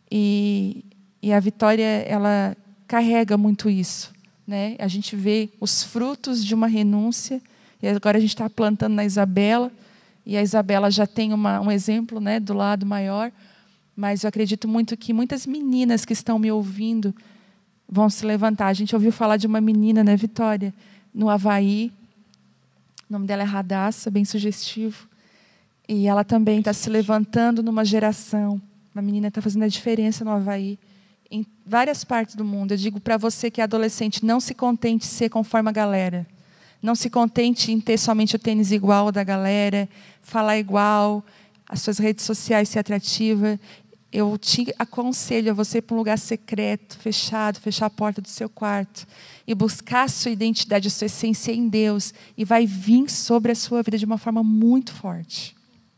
E a Vitória, ela carrega muito isso, né? A gente vê os frutos de uma renúncia, e agora a gente está plantando na Isabela, e a Isabela já tem um exemplo, né, do lado maior, mas eu acredito muito que muitas meninas que estão me ouvindo vão se levantar. A gente ouviu falar de uma menina, né, Vitória, no Havaí. O nome dela é Radassa, bem sugestivo. E ela também está se levantando numa geração. Uma menina está fazendo a diferença no Havaí, em várias partes do mundo. Eu digo para você que é adolescente, não se contente em ser conforme a galera. Não se contente em ter somente o tênis igual ao da galera, falar igual, as suas redes sociais ser atrativa. Eu te aconselho a você ir para um lugar secreto, fechado, fechar a porta do seu quarto e buscar a sua identidade, a sua essência em Deus, e vai vir sobre a sua vida de uma forma muito forte.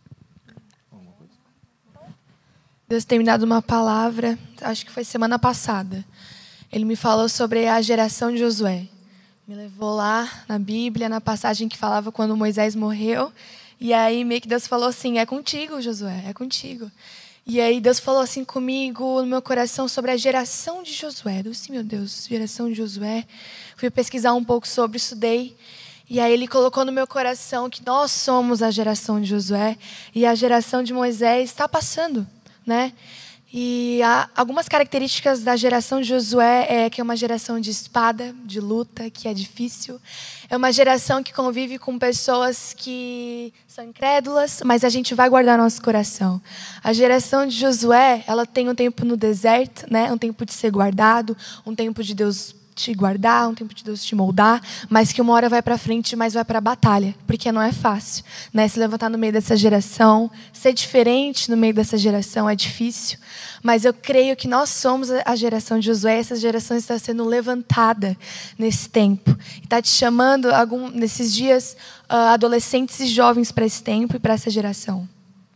Deus tem me dado uma palavra, acho que foi semana passada. Ele me falou sobre a geração de Josué. Me levou lá na Bíblia, na passagem que falava quando Moisés morreu. E aí meio que Deus falou assim, é contigo, Josué, é contigo. E aí Deus falou assim comigo, no meu coração, sobre a geração de Josué. Eu disse, meu Deus, geração de Josué. Fui pesquisar um pouco sobre, estudei. E aí Ele colocou no meu coração que nós somos a geração de Josué. E a geração de Moisés está passando, né? E há algumas características da geração de Josué é que é uma geração de espada, de luta, que é difícil. É uma geração que convive com pessoas que são incrédulas, mas a gente vai guardar nosso coração. A geração de Josué, ela tem um tempo no deserto, né? Um tempo de ser guardado, um tempo de Deus te guardar, um tempo de Deus te moldar, mas que uma hora vai para frente, mas vai para a batalha, porque não é fácil, né? Se levantar no meio dessa geração, ser diferente no meio dessa geração é difícil, mas eu creio que nós somos a geração de Josué, essa geração está sendo levantada nesse tempo, e está te chamando, nesses dias, adolescentes e jovens para esse tempo e para essa geração.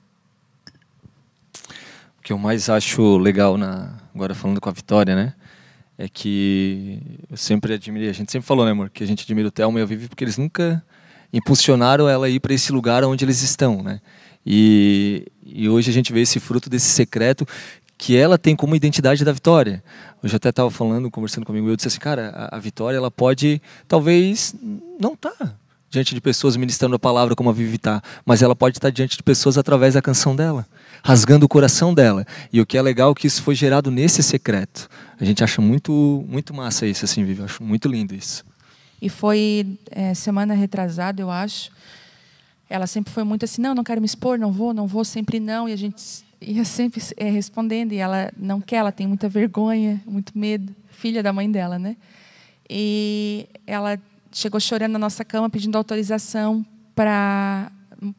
O que eu mais acho legal, agora falando com a Vitória, né? É que eu sempre admirei, a gente sempre falou, né, amor, que a gente admira o Thelma e a Vivi porque eles nunca impulsionaram ela a ir para esse lugar onde eles estão, né? E hoje a gente vê esse fruto desse secreto que ela tem como identidade da Vitória. Hoje eu até estava conversando comigo, eu disse assim, cara, a Vitória, ela pode, talvez, não estar diante de pessoas ministrando a palavra como a Vivi está, mas ela pode estar diante de pessoas através da canção dela, rasgando o coração dela. E o que é legal é que isso foi gerado nesse secreto. A gente acha muito, muito massa isso, assim, Vivi, eu acho muito lindo isso. E foi semana retrasada, eu acho. Ela sempre foi muito assim, não quero me expor, não vou, sempre não. E a gente ia sempre respondendo. E ela não quer, ela tem muita vergonha, muito medo. Filha da mãe dela, né? E ela chegou chorando na nossa cama, pedindo autorização para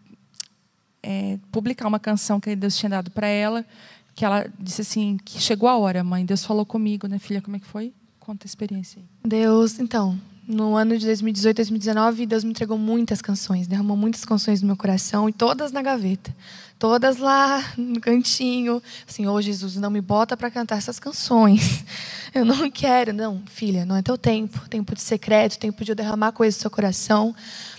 publicar uma canção que Deus tinha dado para ela. Que ela disse assim, que chegou a hora, mãe. Deus falou comigo, né, filha? Como é que foi? Conta a experiência aí. Deus, então... No ano de 2018, 2019, Deus me entregou muitas canções, derramou muitas canções no meu coração e todas na gaveta. Todas lá no cantinho. Assim, Jesus, não me bota para cantar essas canções. Eu não quero. Não, filha, não é teu tempo. Tempo de secreto, tempo de eu derramar coisas no seu coração.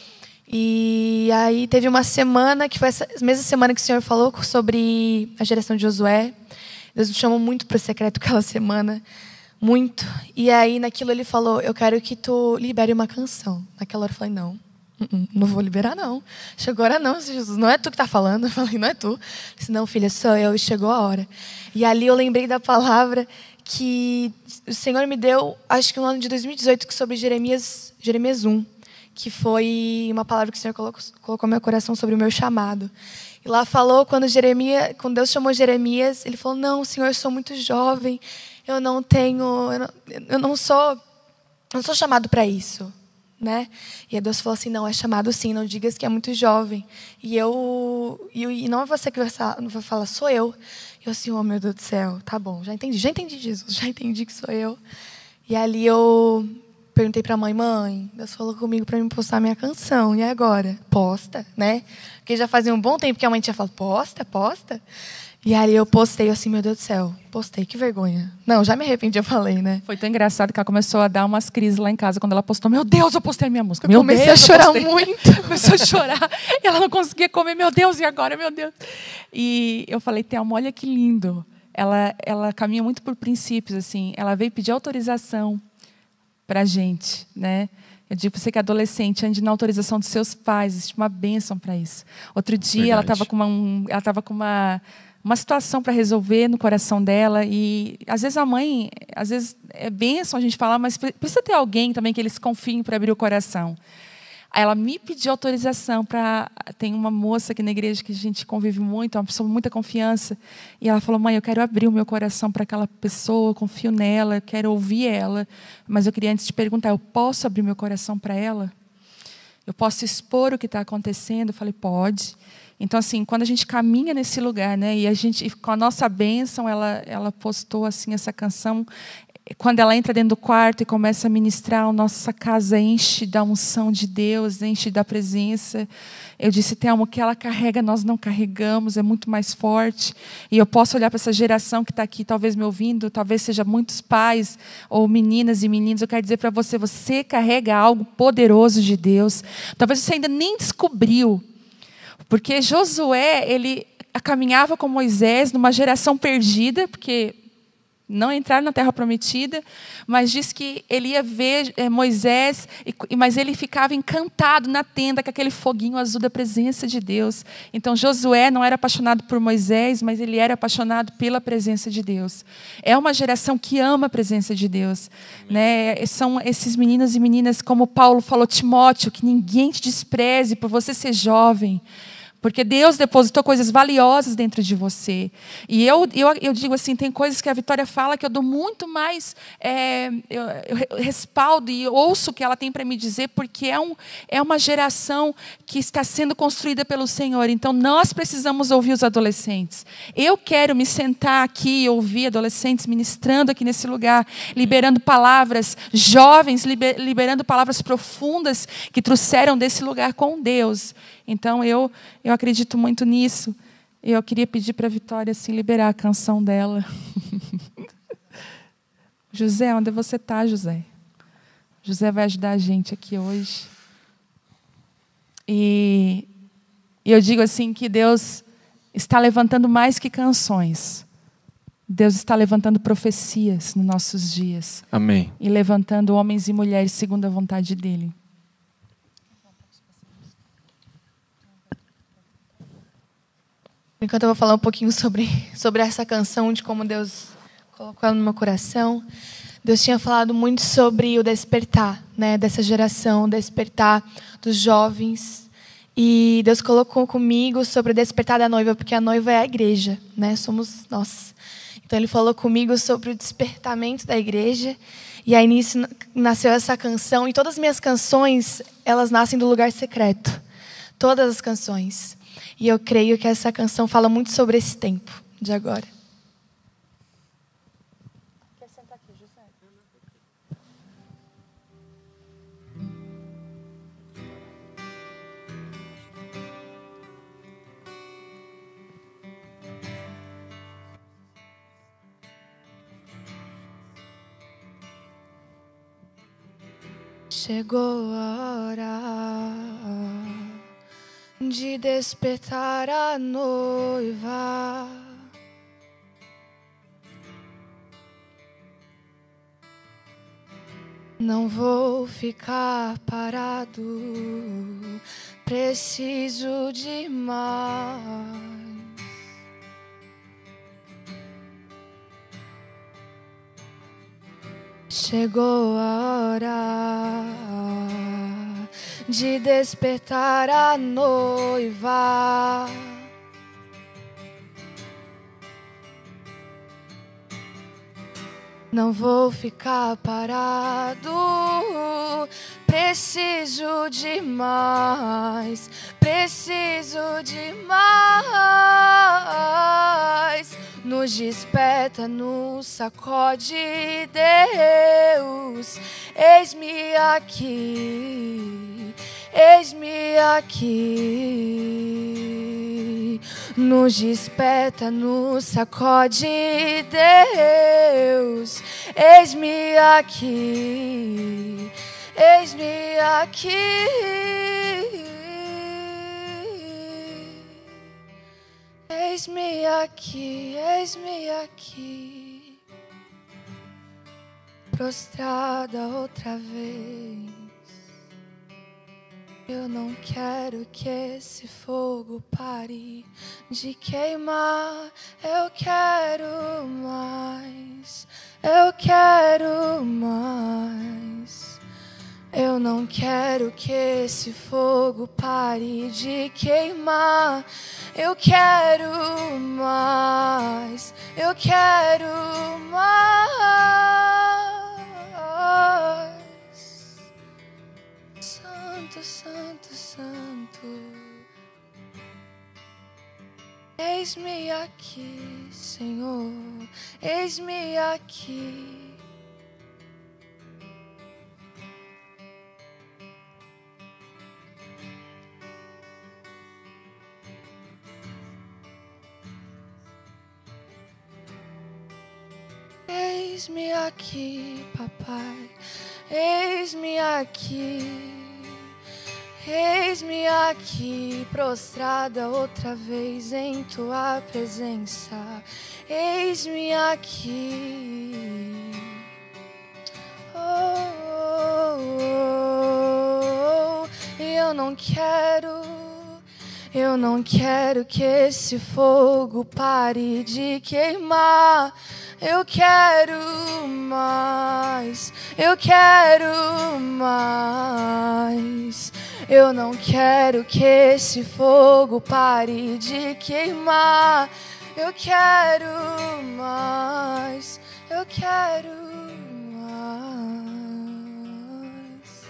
E aí teve uma semana, que foi essa mesma semana que o Senhor falou sobre a geração de Josué. Deus me chamou muito para o secreto aquela semana. Muito. E aí, naquilo, ele falou, eu quero que tu libere uma canção. Naquela hora, eu falei, não vou liberar, não. Chegou a hora, não, Jesus. Não é tu que está falando. Eu falei, não é tu. Eu disse, não, filha, sou eu. E chegou a hora. E ali eu lembrei da palavra que o Senhor me deu, acho que no ano de 2018, sobre Jeremias 1, que foi uma palavra que o Senhor colocou no meu coração sobre o meu chamado. E lá falou, quando Deus chamou Jeremias, ele falou, não, Senhor, eu sou muito jovem, eu não sou chamado para isso, né? E aí Deus falou assim, não, é chamado sim, não digas que é muito jovem. E não é você que vai falar, sou eu. E eu assim, oh meu Deus do céu, tá bom, já entendi Jesus, já entendi que sou eu. E ali eu perguntei para a mãe, Deus falou comigo para me postar minha canção, e agora? Posta, né? Porque já fazia um bom tempo que a mãe tinha falado, posta. E aí eu postei assim, meu Deus do céu, postei, que vergonha. Não, já me arrependi, eu falei, né? Foi tão engraçado que ela começou a dar umas crises lá em casa quando ela postou, meu Deus, eu postei a minha música. Eu comecei a chorar muito. Começou a chorar, e ela não conseguia comer, meu Deus, e agora, meu Deus? E eu falei, Thelma, olha que lindo. Ela caminha muito por princípios, assim. Ela veio pedir autorização para a gente, né? Eu digo para você que é adolescente, ande na autorização dos seus pais, existe uma bênção para isso. Outro dia, ela estava com uma situação para resolver no coração dela, e às vezes é bênção a gente falar, mas precisa ter alguém também que eles confiem para abrir o coração. Aí ela me pediu autorização para... Tem uma moça aqui na igreja que a gente convive muito, uma pessoa com muita confiança. E ela falou, mãe, eu quero abrir o meu coração para aquela pessoa, eu confio nela, eu quero ouvir ela. Mas eu queria antes te perguntar, eu posso abrir meu coração para ela? Eu posso expor o que está acontecendo? Eu falei, pode. Então, assim, quando a gente caminha nesse lugar, né, e a gente, com a nossa bênção, ela postou assim, essa canção. Quando ela entra dentro do quarto e começa a ministrar, a nossa casa enche da unção de Deus, enche da presença. Eu disse, Thelma, o que ela carrega, nós não carregamos, é muito mais forte. E eu posso olhar para essa geração que está aqui, talvez me ouvindo, talvez seja muitos pais ou meninas e meninos. Eu quero dizer para você, você carrega algo poderoso de Deus. Talvez você ainda nem descobriu. Porque Josué, ele caminhava com Moisés numa geração perdida, porque não entraram na Terra Prometida, mas diz que ele ia ver Moisés, mas ele ficava encantado na tenda com aquele foguinho azul da presença de Deus. Então Josué não era apaixonado por Moisés, mas ele era apaixonado pela presença de Deus. É uma geração que ama a presença de Deus, né? São esses meninos e meninas, como Paulo falou, Timóteo, que ninguém te despreze por você ser jovem. Porque Deus depositou coisas valiosas dentro de você. E eu digo assim, tem coisas que a Vitória fala que eu dou muito mais eu respaldo e ouço o que ela tem para me dizer, porque é uma geração que está sendo construída pelo Senhor. Então, nós precisamos ouvir os adolescentes. Eu quero me sentar aqui e ouvir adolescentes ministrando aqui nesse lugar, liberando palavras, jovens liberando palavras profundas que trouxeram desse lugar com Deus. Então, eu acredito muito nisso. Eu queria pedir para a Vitória assim, liberar a canção dela. José, onde você está, José? José vai ajudar a gente aqui hoje. E eu digo assim que Deus está levantando mais que canções. Deus está levantando profecias nos nossos dias. Amém. E levantando homens e mulheres segundo a vontade dEle. Enquanto eu vou falar um pouquinho sobre essa canção, de como Deus colocou ela no meu coração, Deus tinha falado muito sobre o despertar, né, dessa geração, o despertar dos jovens. E Deus colocou comigo sobre o despertar da noiva, porque a noiva é a igreja, né, somos nós. Então Ele falou comigo sobre o despertamento da igreja. E aí nisso nasceu essa canção. E todas as minhas canções, elas nascem do lugar secreto. Todas as canções. E eu creio que essa canção fala muito sobre esse tempo de agora. Quer sentar aqui, José? Chegou a hora de despertar a noiva. Não vou ficar parado, preciso de mais. Chegou a hora de despertar a noiva. Não vou ficar parado, preciso de mais, preciso de mais. Nos desperta, nos sacode, Deus, eis-me aqui, eis-me aqui. Nos desperta, nos sacode, Deus, eis-me aqui, eis-me aqui. Eis-me aqui, eis-me aqui, prostrada outra vez. Eu não quero que esse fogo pare de queimar. Eu quero mais, eu quero mais. Eu não quero que esse fogo pare de queimar. Eu quero mais, eu quero mais. Santo, santo, santo. Eis-me aqui, Senhor, eis-me aqui. Eis-me aqui, papai, eis-me aqui, eis-me aqui, prostrada outra vez em tua presença, eis-me aqui. Oh, oh, oh, eu não quero que esse fogo pare de queimar. Eu quero mais, eu quero mais. Eu não quero que esse fogo pare de queimar. Eu quero mais, eu quero mais.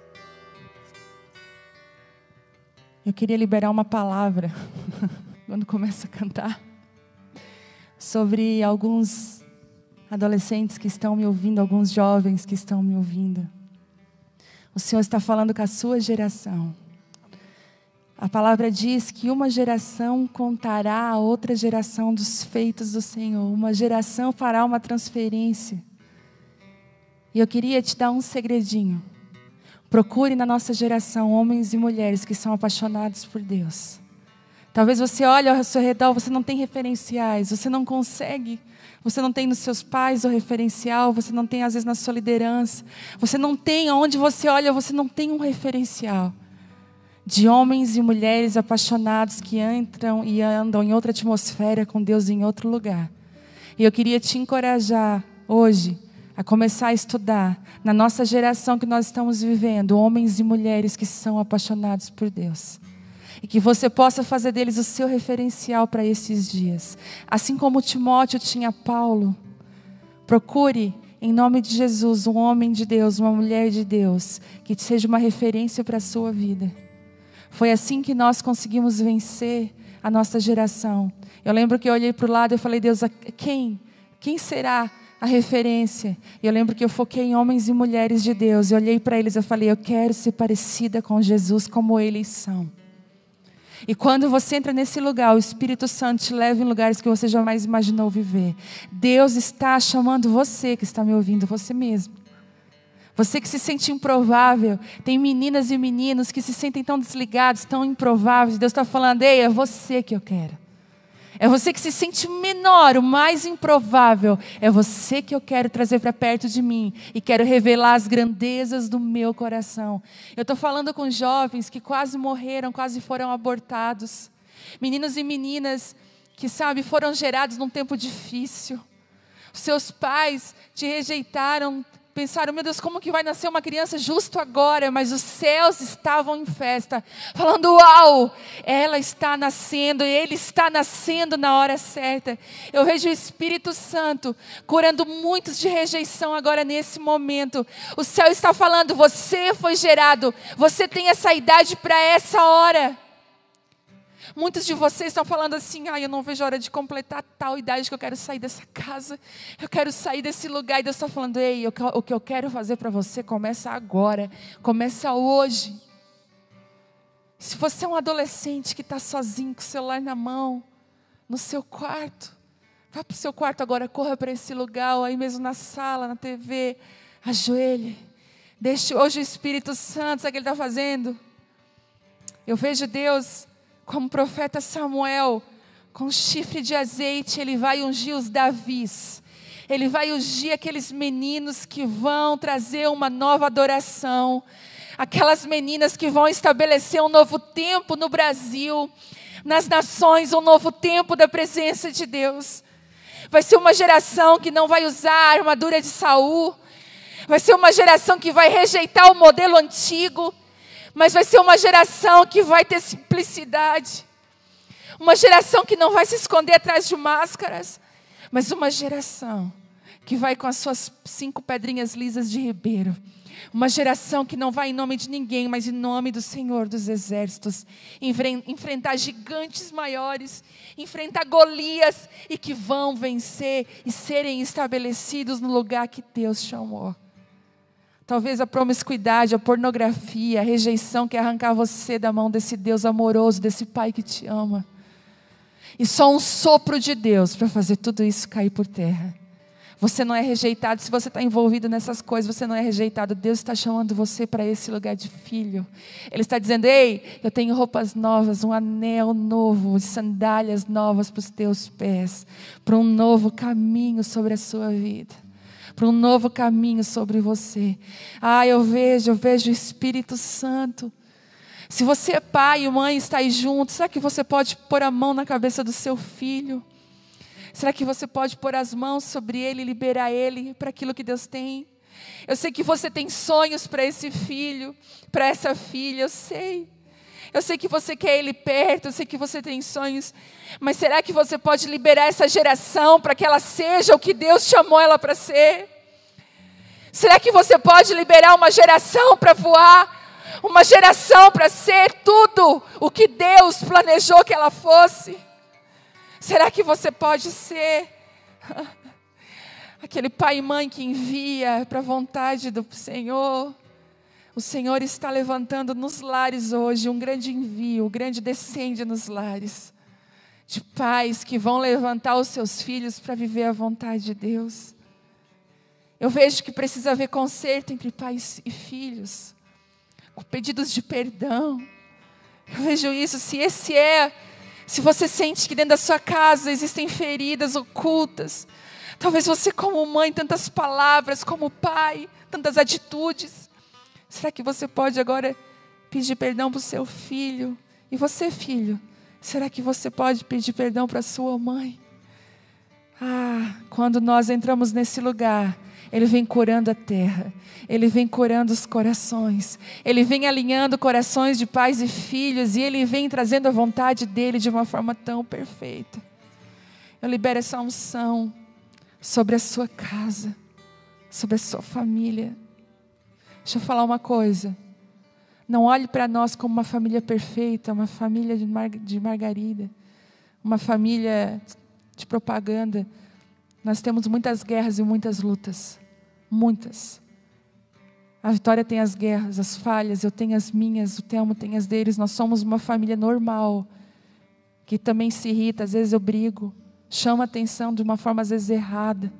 Eu queria liberar uma palavra, quando começa a cantar, sobre alguns adolescentes que estão me ouvindo, alguns jovens que estão me ouvindo. O Senhor está falando com a sua geração. A palavra diz que uma geração contará a outra geração dos feitos do Senhor. Uma geração fará uma transferência. E eu queria te dar um segredinho. Procure na nossa geração homens e mulheres que são apaixonados por Deus. Talvez você olhe ao seu redor, você não tem referenciais, você não consegue, você não tem nos seus pais o referencial, você não tem às vezes na sua liderança, você não tem, aonde você olha, você não tem um referencial de homens e mulheres apaixonados que entram e andam em outra atmosfera com Deus em outro lugar. E eu queria te encorajar hoje a começar a estudar na nossa geração que nós estamos vivendo, homens e mulheres que são apaixonados por Deus. E que você possa fazer deles o seu referencial para esses dias. Assim como Timóteo tinha Paulo, procure, em nome de Jesus, um homem de Deus, uma mulher de Deus, que seja uma referência para a sua vida. Foi assim que nós conseguimos vencer a nossa geração. Eu lembro que eu olhei para o lado e falei, Deus, quem será a referência? E eu lembro que eu foquei em homens e mulheres de Deus. Eu olhei para eles e falei, eu quero ser parecida com Jesus como eles são. E quando você entra nesse lugar, o Espírito Santo te leva em lugares que você jamais imaginou viver. Deus está chamando você que está me ouvindo, você mesmo. Você que se sente improvável. Tem meninas e meninos que se sentem tão desligados, tão improváveis. Deus está falando, ei, é você que eu quero. É você que se sente menor, o mais improvável. É você que eu quero trazer para perto de mim. E quero revelar as grandezas do meu coração. Eu estou falando com jovens que quase morreram, quase foram abortados. Meninos e meninas que, foram gerados num tempo difícil. Seus pais te rejeitaram. Pensaram, meu Deus, como que vai nascer uma criança justo agora? Mas os céus estavam em festa, falando, uau, ela está nascendo, ele está nascendo na hora certa. Eu vejo o Espírito Santo curando muitos de rejeição agora nesse momento. O céu está falando, você foi gerado, você tem essa idade para essa hora. Muitos de vocês estão falando assim, eu não vejo a hora de completar tal idade que eu quero sair dessa casa, eu quero sair desse lugar. E Deus está falando, ei, o que eu quero fazer para você começa agora, começa hoje. Se você é um adolescente que está sozinho, com o celular na mão, no seu quarto, vá para o seu quarto agora, corra para esse lugar, ou aí mesmo na sala, na TV, ajoelhe, deixe hoje o Espírito Santo, sabe o que Ele está fazendo? Eu vejo Deus como o profeta Samuel, com chifre de azeite, ele vai ungir os Davis. Ele vai ungir aqueles meninos que vão trazer uma nova adoração. Aquelas meninas que vão estabelecer um novo tempo no Brasil, nas nações, um novo tempo da presença de Deus. Vai ser uma geração que não vai usar a armadura de Saul. Vai ser uma geração que vai rejeitar o modelo antigo. Mas vai ser uma geração que vai ter simplicidade. Uma geração que não vai se esconder atrás de máscaras. Mas uma geração que vai com as suas 5 pedrinhas lisas de ribeiro. Uma geração que não vai em nome de ninguém, mas em nome do Senhor dos Exércitos. Enfrentar gigantes maiores. Enfrentar Golias. E que vão vencer e serem estabelecidos no lugar que Deus chamou. Talvez a promiscuidade, a pornografia, a rejeição quer arrancar você da mão desse Deus amoroso, desse Pai que te ama. E só um sopro de Deus para fazer tudo isso cair por terra. Você não é rejeitado. Se você está envolvido nessas coisas, você não é rejeitado. Deus está chamando você para esse lugar de filho. Ele está dizendo, ei, eu tenho roupas novas, um anel novo, sandálias novas para os teus pés, para um novo caminho sobre a sua vida. Para um novo caminho sobre você. Eu vejo o Espírito Santo. Se você é pai e mãe está aí junto, será que você pode pôr a mão na cabeça do seu filho? Será que você pode pôr as mãos sobre ele e liberar ele para aquilo que Deus tem? Eu sei que você tem sonhos para esse filho, para essa filha, eu sei. Eu sei que você quer ele perto, eu sei que você tem sonhos. Mas será que você pode liberar essa geração para que ela seja o que Deus chamou ela para ser? Será que você pode liberar uma geração para voar? Uma geração para ser tudo o que Deus planejou que ela fosse? Será que você pode ser aquele pai e mãe que envia para a vontade do Senhor? O Senhor está levantando nos lares hoje um grande envio, um grande descende nos lares. De pais que vão levantar os seus filhos para viver a vontade de Deus. Eu vejo que precisa haver conserto entre pais e filhos. Com pedidos de perdão. Eu vejo isso, se Se você sente que dentro da sua casa existem feridas ocultas, talvez você como mãe, tantas palavras, como pai, tantas atitudes. Será que você pode agora pedir perdão para o seu filho? E você, filho, será que você pode pedir perdão para a sua mãe? Quando nós entramos nesse lugar, Ele vem curando a terra, Ele vem curando os corações, Ele vem alinhando corações de pais e filhos, e Ele vem trazendo a vontade dEle de uma forma tão perfeita. Eu libero essa unção sobre a sua casa, sobre a sua família. Deixa eu falar uma coisa. Não olhe para nós como uma família perfeita, uma família de margarida, uma família de propaganda. Nós temos muitas guerras e muitas lutas. Muitas. A Vitória tem as guerras, as falhas, eu tenho as minhas, o Telmo tem as deles. Nós somos uma família normal, que também se irrita, às vezes eu brigo, chama atenção de uma forma às vezes errada.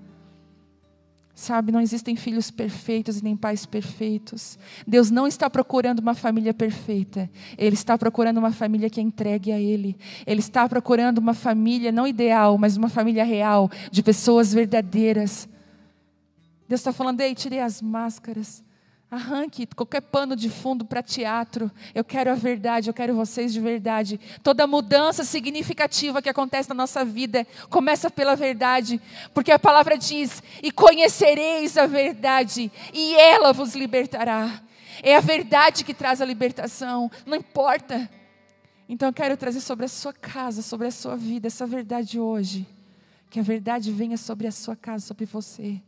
Sabe, não existem filhos perfeitos e nem pais perfeitos. Deus não está procurando uma família perfeita. Ele está procurando uma família que é entregue a Ele. Ele está procurando uma família não ideal, mas uma família real, de pessoas verdadeiras. Deus está falando, ei, tirei as máscaras. Arranque qualquer pano de fundo para teatro. Eu quero a verdade, eu quero vocês de verdade. Toda mudança significativa que acontece na nossa vida começa pela verdade. Porque a palavra diz, e conhecereis a verdade, e ela vos libertará. É a verdade que traz a libertação, não importa. Então eu quero trazer sobre a sua casa, sobre a sua vida, essa verdade hoje. Que a verdade venha sobre a sua casa, sobre você.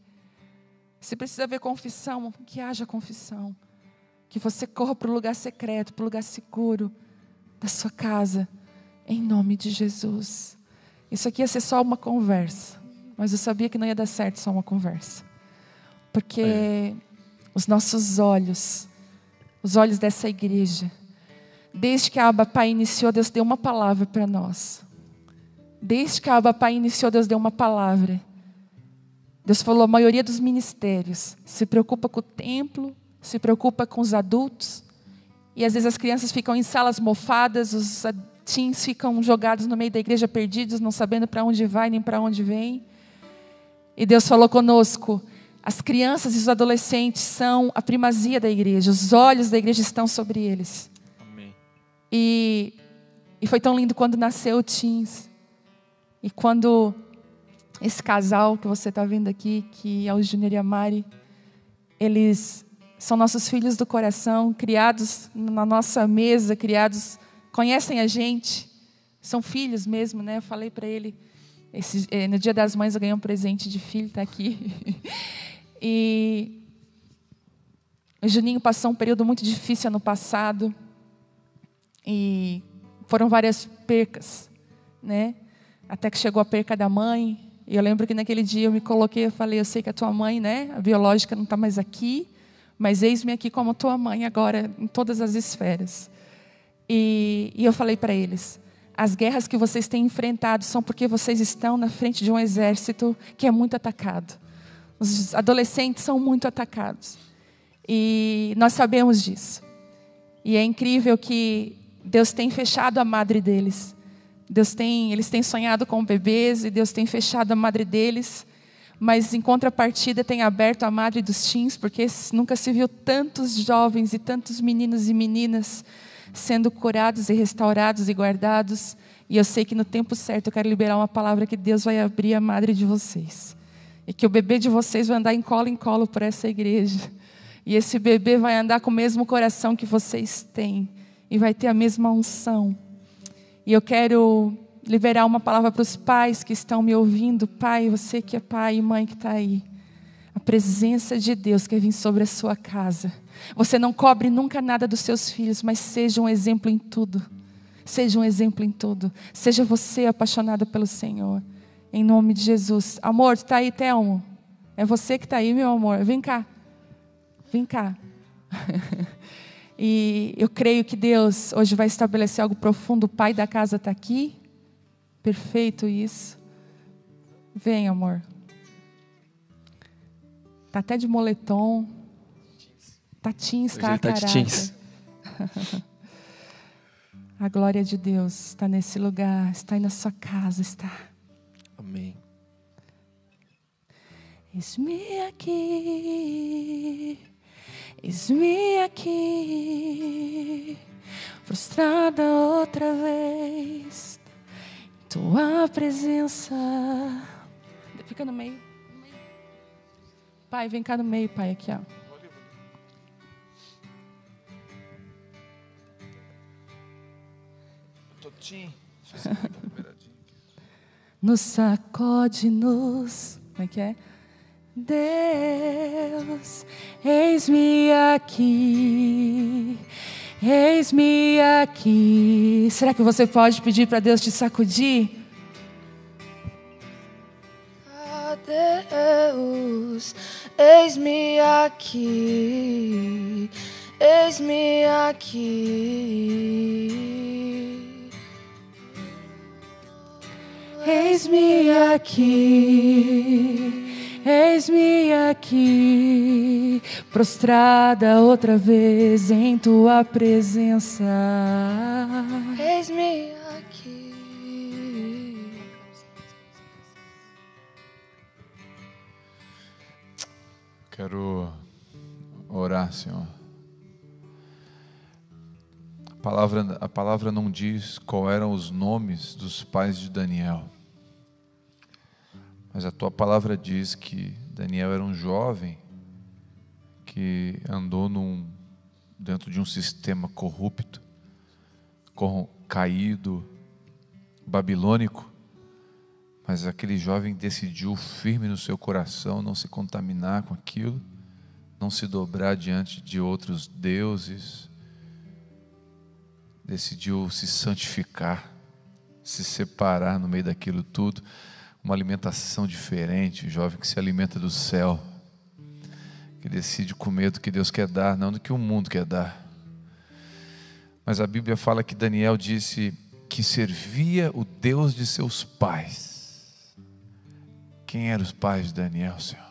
Se precisa haver confissão, que haja confissão. Que você corra para o lugar secreto, para o lugar seguro da sua casa, em nome de Jesus. Isso aqui ia ser só uma conversa, mas eu sabia que não ia dar certo só uma conversa. Porque os nossos olhos, os olhos dessa igreja, desde que a Abba Pai iniciou, Deus deu uma palavra para nós. Desde que a Abba Pai iniciou, Deus deu uma palavra. Deus falou, a maioria dos ministérios se preocupa com o templo, se preocupa com os adultos. E às vezes as crianças ficam em salas mofadas, os teens ficam jogados no meio da igreja perdidos, não sabendo para onde vai nem para onde vem. E Deus falou conosco, as crianças e os adolescentes são a primazia da igreja, os olhos da igreja estão sobre eles. Amém. E foi tão lindo quando nasceu o teens. E quando esse casal que você está vendo aqui, que é o Júnior e a Mari, eles são nossos filhos do coração, criados na nossa mesa, conhecem a gente, são filhos mesmo, né? Eu falei para ele, no Dia das Mães eu ganhei um presente de filho, está aqui. E o Juninho passou um período muito difícil ano passado, e foram várias percas, né? Até que chegou a perca da mãe. E eu lembro que naquele dia eu me coloquei, eu falei, eu sei que a tua mãe, né, a biológica não está mais aqui, mas eis-me aqui como tua mãe agora, em todas as esferas. E eu falei para eles, as guerras que vocês têm enfrentado são porque vocês estão na frente de um exército que é muito atacado. Os adolescentes são muito atacados. E nós sabemos disso. E é incrível que Deus tem fechado a madre deles. Eles têm sonhado com bebês e Deus tem fechado a madre deles, mas em contrapartida tem aberto a madre dos teens, porque nunca se viu tantos jovens e tantos meninos e meninas sendo curados e restaurados e guardados. E eu sei que no tempo certo eu quero liberar uma palavra que Deus vai abrir a madre de vocês. E que o bebê de vocês vai andar em colo por essa igreja. E esse bebê vai andar com o mesmo coração que vocês têm. E vai ter a mesma unção. E eu quero liberar uma palavra para os pais que estão me ouvindo. Pai, você que é pai e mãe que está aí. A presença de Deus quer vir sobre a sua casa. Você não cobre nunca nada dos seus filhos, mas seja um exemplo em tudo. Seja um exemplo em tudo. Seja você apaixonada pelo Senhor. Em nome de Jesus. Amor, tu está aí, Telmo? É você que está aí, meu amor. Vem cá. Vem cá. E eu creio que Deus hoje vai estabelecer algo profundo. O pai da casa está aqui. Perfeito isso. Vem, amor. Está até de moletom. Tá teens, tá a caráter. A glória de Deus está nesse lugar, está aí na sua casa, está. Amém. Eis-me aqui, prostrada outra vez, tua presença. Fica no meio. Pai, vem cá no meio, Pai, aqui, ó. Nos sacode-nos. Como é que é? Deus, eis-me aqui, eis-me aqui. Será que você pode pedir para Deus te sacudir? Ah, Deus, eis-me aqui, eis-me aqui. Eis-me aqui, eis-me aqui, prostrada outra vez em tua presença. Eis-me aqui. Quero orar, Senhor. A palavra não diz qual eram os nomes dos pais de Daniel. Mas a tua palavra diz que Daniel era um jovem que andou dentro de um sistema corrupto, caído, babilônico. Mas aquele jovem decidiu firme no seu coração não se contaminar com aquilo, não se dobrar diante de outros deuses. Decidiu se santificar, se separar no meio daquilo tudo. Uma alimentação diferente, um jovem que se alimenta do céu, que decide comer do que Deus quer dar, não do que o mundo quer dar. Mas a Bíblia fala que Daniel disse que servia o Deus de seus pais. Quem eram os pais de Daniel, Senhor?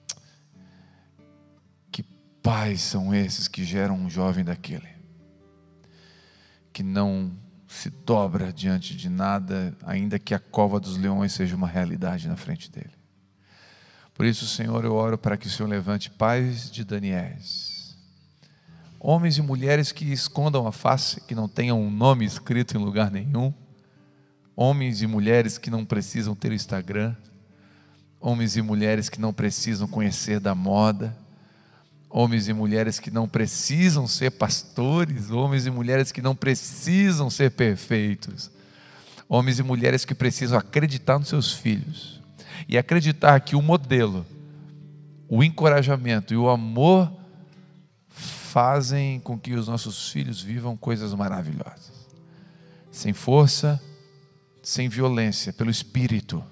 Que pais são esses que geram um jovem daquele? Que não se dobra diante de nada, ainda que a cova dos leões seja uma realidade na frente dele. Por isso, Senhor, eu oro para que o Senhor levante pais de Daniéis, homens e mulheres que escondam a face, que não tenham um nome escrito em lugar nenhum, homens e mulheres que não precisam ter Instagram, homens e mulheres que não precisam conhecer da moda, homens e mulheres que não precisam ser pastores, homens e mulheres que não precisam ser perfeitos, homens e mulheres que precisam acreditar nos seus filhos e acreditar que o modelo, o encorajamento e o amor fazem com que os nossos filhos vivam coisas maravilhosas, sem força, sem violência, pelo Espírito.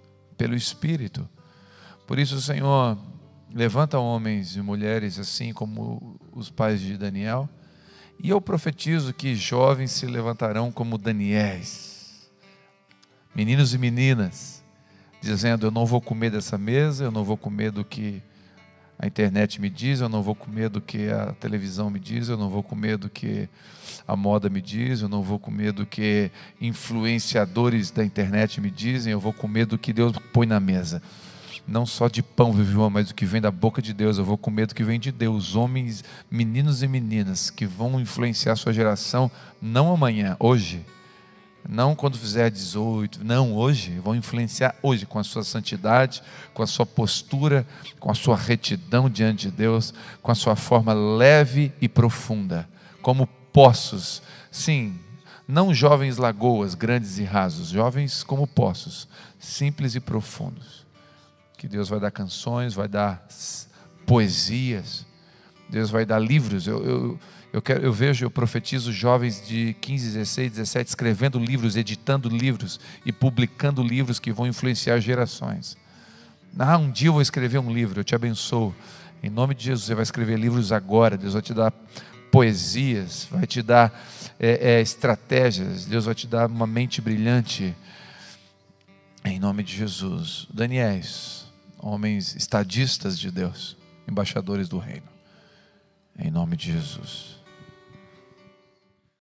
Por isso, Senhor, levanta homens e mulheres assim como os pais de Daniel, e eu profetizo que jovens se levantarão como Daniéis, meninos e meninas, dizendo: eu não vou comer dessa mesa, eu não vou comer do que a internet me diz, eu não vou comer do que a televisão me diz, eu não vou comer do que a moda me diz, eu não vou comer do que influenciadores da internet me dizem, eu vou comer do que Deus põe na mesa. Não só de pão vive o homem, mas do que vem da boca de Deus. Eu vou comer do que vem de Deus. Homens, meninos e meninas que vão influenciar a sua geração, não amanhã, hoje. Não quando fizer 18, não, hoje. Vão influenciar hoje com a sua santidade, com a sua postura, com a sua retidão diante de Deus, com a sua forma leve e profunda, como poços. Sim, não jovens lagoas, grandes e rasos, jovens como poços, simples e profundos. Que Deus vai dar canções, vai dar poesias, Deus vai dar livros. Eu profetizo jovens de 15, 16, 17 escrevendo livros, editando livros e publicando livros que vão influenciar gerações. Um dia eu vou escrever um livro, eu te abençoo. Em nome de Jesus, você vai escrever livros agora. Deus vai te dar poesias, vai te dar estratégias, Deus vai te dar uma mente brilhante. Em nome de Jesus. Daniéis, homens estadistas de Deus, embaixadores do reino, em nome de Jesus.